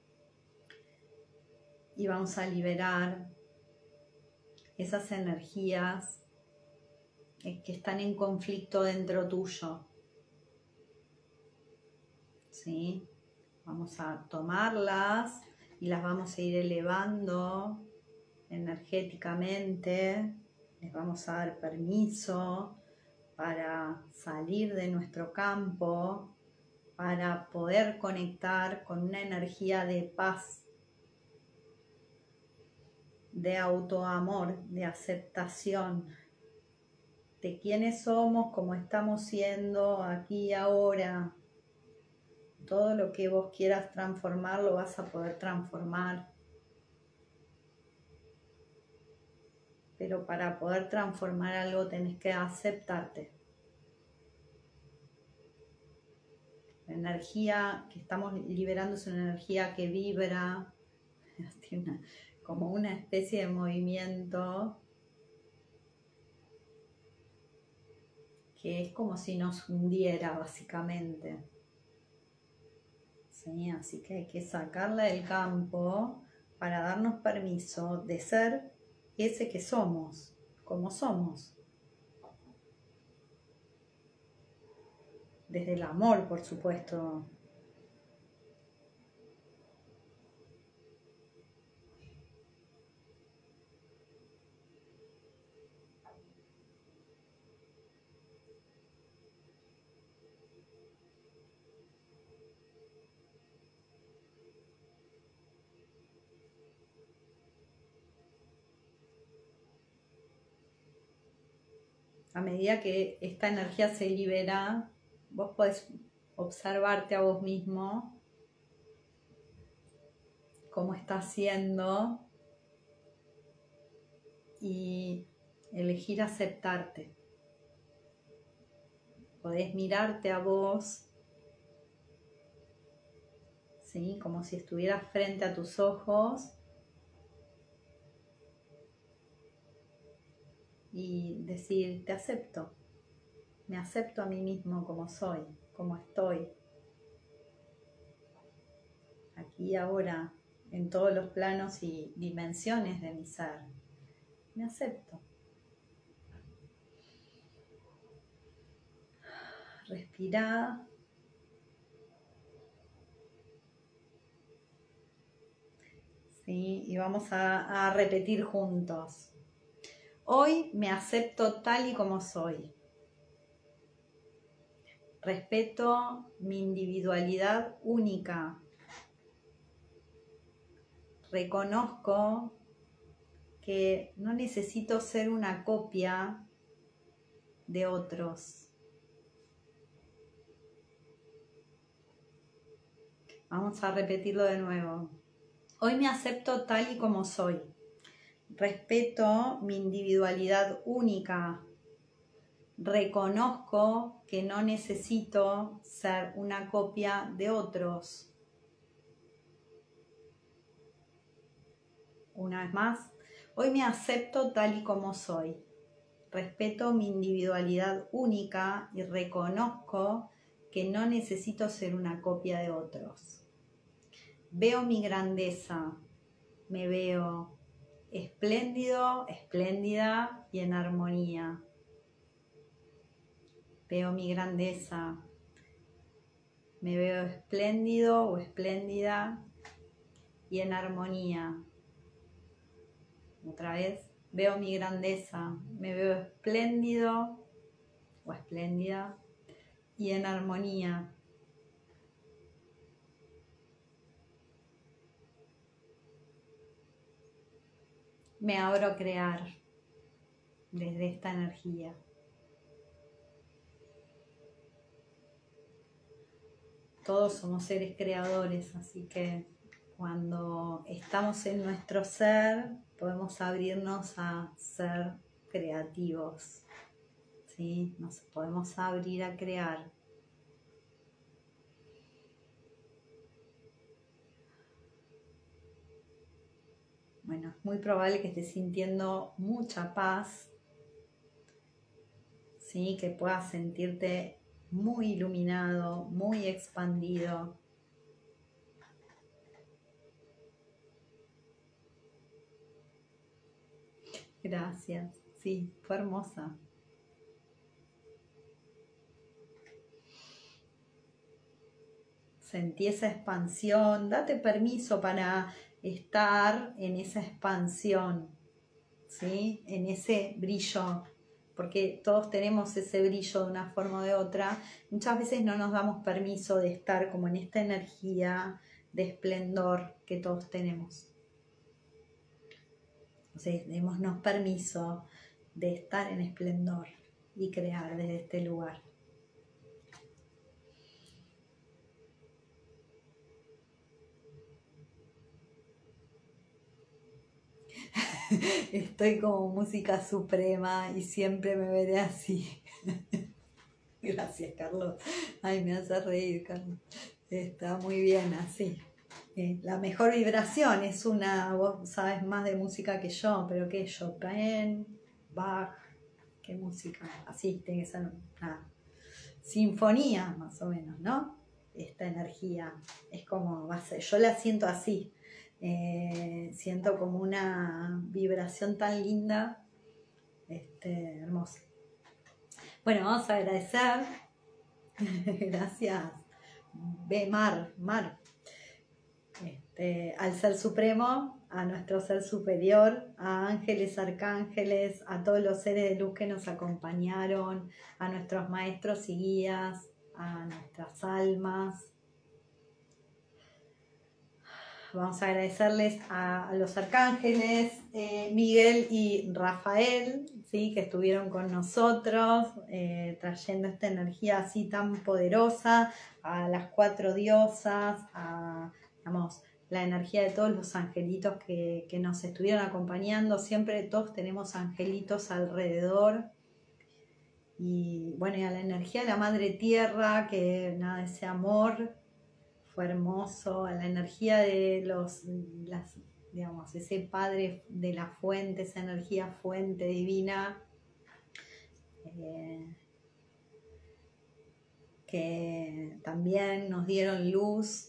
y vamos a liberar esas energías que están en conflicto dentro tuyo. ¿Sí? Vamos a tomarlas y las vamos a ir elevando energéticamente. Les vamos a dar permiso para salir de nuestro campo, para poder conectar con una energía de paz, de autoamor, de aceptación de quiénes somos, cómo estamos siendo aquí y ahora. Todo lo que vos quieras transformar lo vas a poder transformar. Pero para poder transformar algo tenés que aceptarte. La energía que estamos liberando es una energía que vibra, como una especie de movimiento que es como si nos hundiera básicamente. ¿Sí? Así que hay que sacarla del campo para darnos permiso de ser ese que somos, como somos. Desde el amor, por supuesto. A medida que esta energía se libera, vos podés observarte a vos mismo, cómo estás siendo, y elegir aceptarte. Podés mirarte a vos, ¿sí? Como si estuvieras frente a tus ojos y decir, te acepto, me acepto a mí mismo como soy, como estoy, aquí y ahora, en todos los planos y dimensiones de mi ser. Me acepto. Respirá. ¿Sí? Y vamos a repetir juntos. Hoy me acepto tal y como soy. Respeto mi individualidad única. Reconozco que no necesito ser una copia de otros. Vamos a repetirlo de nuevo. Hoy me acepto tal y como soy. Respeto mi individualidad única. Reconozco que no necesito ser una copia de otros. Una vez más, hoy me acepto tal y como soy. Respeto mi individualidad única y reconozco que no necesito ser una copia de otros. Veo mi grandeza, me veo espléndido, espléndida y en armonía. Veo mi grandeza, me veo espléndido o espléndida y en armonía. Otra vez, veo mi grandeza, me veo espléndido o espléndida y en armonía. Me abro a crear desde esta energía. Todos somos seres creadores, así que cuando estamos en nuestro ser, podemos abrirnos a ser creativos, ¿sí? Nos podemos abrir a crear. Bueno, es muy probable que estés sintiendo mucha paz, ¿sí? Que puedas sentirte muy iluminado, muy expandido. Gracias, sí, fue hermosa. Sentí esa expansión, date permiso para estar en esa expansión, ¿sí? En ese brillo, porque todos tenemos ese brillo de una forma o de otra. Muchas veces no nos damos permiso de estar como en esta energía de esplendor que todos tenemos. Entonces, démonos permiso de estar en esplendor y crear desde este lugar. Estoy como música suprema y siempre me veré así. Gracias, Carlos. Ay, me hace reír, Carlos. Está muy bien así. La mejor vibración es una, vos sabes más de música que yo, pero ¿qué? Chopin, Bach, ¿qué música? Así, tiene que ser una sinfonía, más o menos, ¿no? Esta energía es como, yo la siento así. Siento como una vibración tan linda, hermosa. Bueno, vamos a agradecer. Gracias, Mar, al Ser Supremo, a nuestro Ser Superior, a ángeles, arcángeles, a todos los seres de luz que nos acompañaron, a nuestros maestros y guías, a nuestras almas. Vamos a agradecerles a los arcángeles Miguel y Rafael, ¿sí? Que estuvieron con nosotros trayendo esta energía así tan poderosa, a las 4 diosas, a, digamos, la energía de todos los angelitos que nos estuvieron acompañando. Siempre todos tenemos angelitos alrededor. Y bueno, y a la energía de la Madre Tierra, que nada, ese amor fue hermoso, a la energía de digamos, ese Padre de la fuente, esa energía fuente divina, que también nos dieron luz.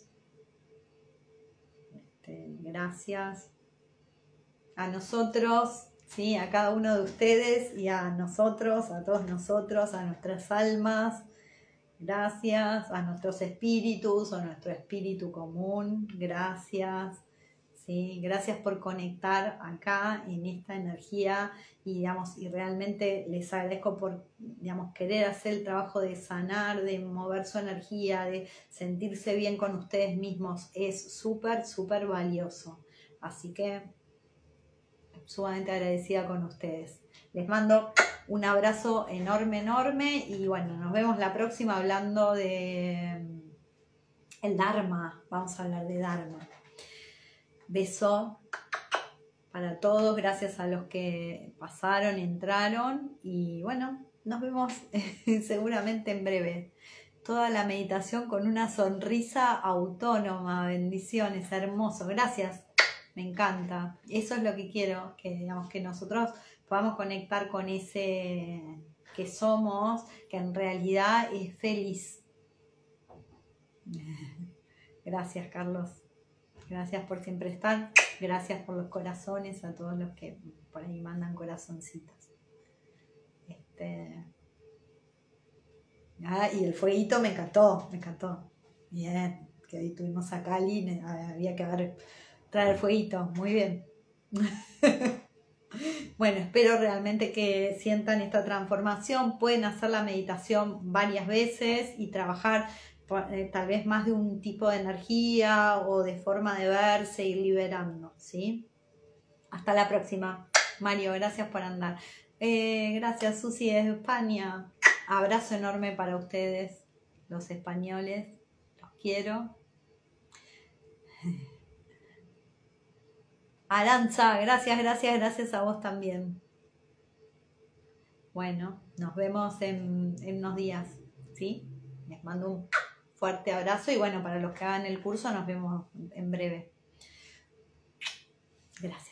Gracias a nosotros, ¿sí? A cada uno de ustedes y a nosotros, a todos nosotros, a nuestras almas. Gracias a nuestros espíritus, a nuestro espíritu común, gracias, ¿sí? Gracias por conectar acá en esta energía y, digamos, y realmente les agradezco por, digamos, querer hacer el trabajo de sanar, de mover su energía, de sentirse bien con ustedes mismos. Es súper, súper valioso. Así que sumamente agradecida con ustedes. Les mando un abrazo enorme, enorme y bueno, nos vemos la próxima hablando de el Dharma. Vamos a hablar de Dharma. Beso para todos, gracias a los que pasaron, entraron y bueno, nos vemos seguramente en breve. Toda la meditación con una sonrisa autónoma, bendiciones, hermoso, gracias, me encanta. Eso es lo que quiero, que digamos que nosotros podamos conectar con ese que somos, que en realidad es feliz. Gracias, Carlos. Gracias por siempre estar. Gracias por los corazones, a todos los que por ahí mandan corazoncitos. Y el fueguito me encantó, me encantó. Bien, que hoy tuvimos a Cali, había que traer fueguito, muy bien. Bueno, espero realmente que sientan esta transformación. Pueden hacer la meditación varias veces y trabajar tal vez más de un tipo de energía o de forma de verse, ir liberando, ¿sí? Hasta la próxima. Mario, gracias por andar. Gracias, Susi, desde España. Abrazo enorme para ustedes, los españoles. Los quiero. Aranza, gracias a vos también. Bueno, nos vemos en unos días, ¿sí? Les mando un fuerte abrazo y bueno, para los que hagan el curso nos vemos en breve. Gracias.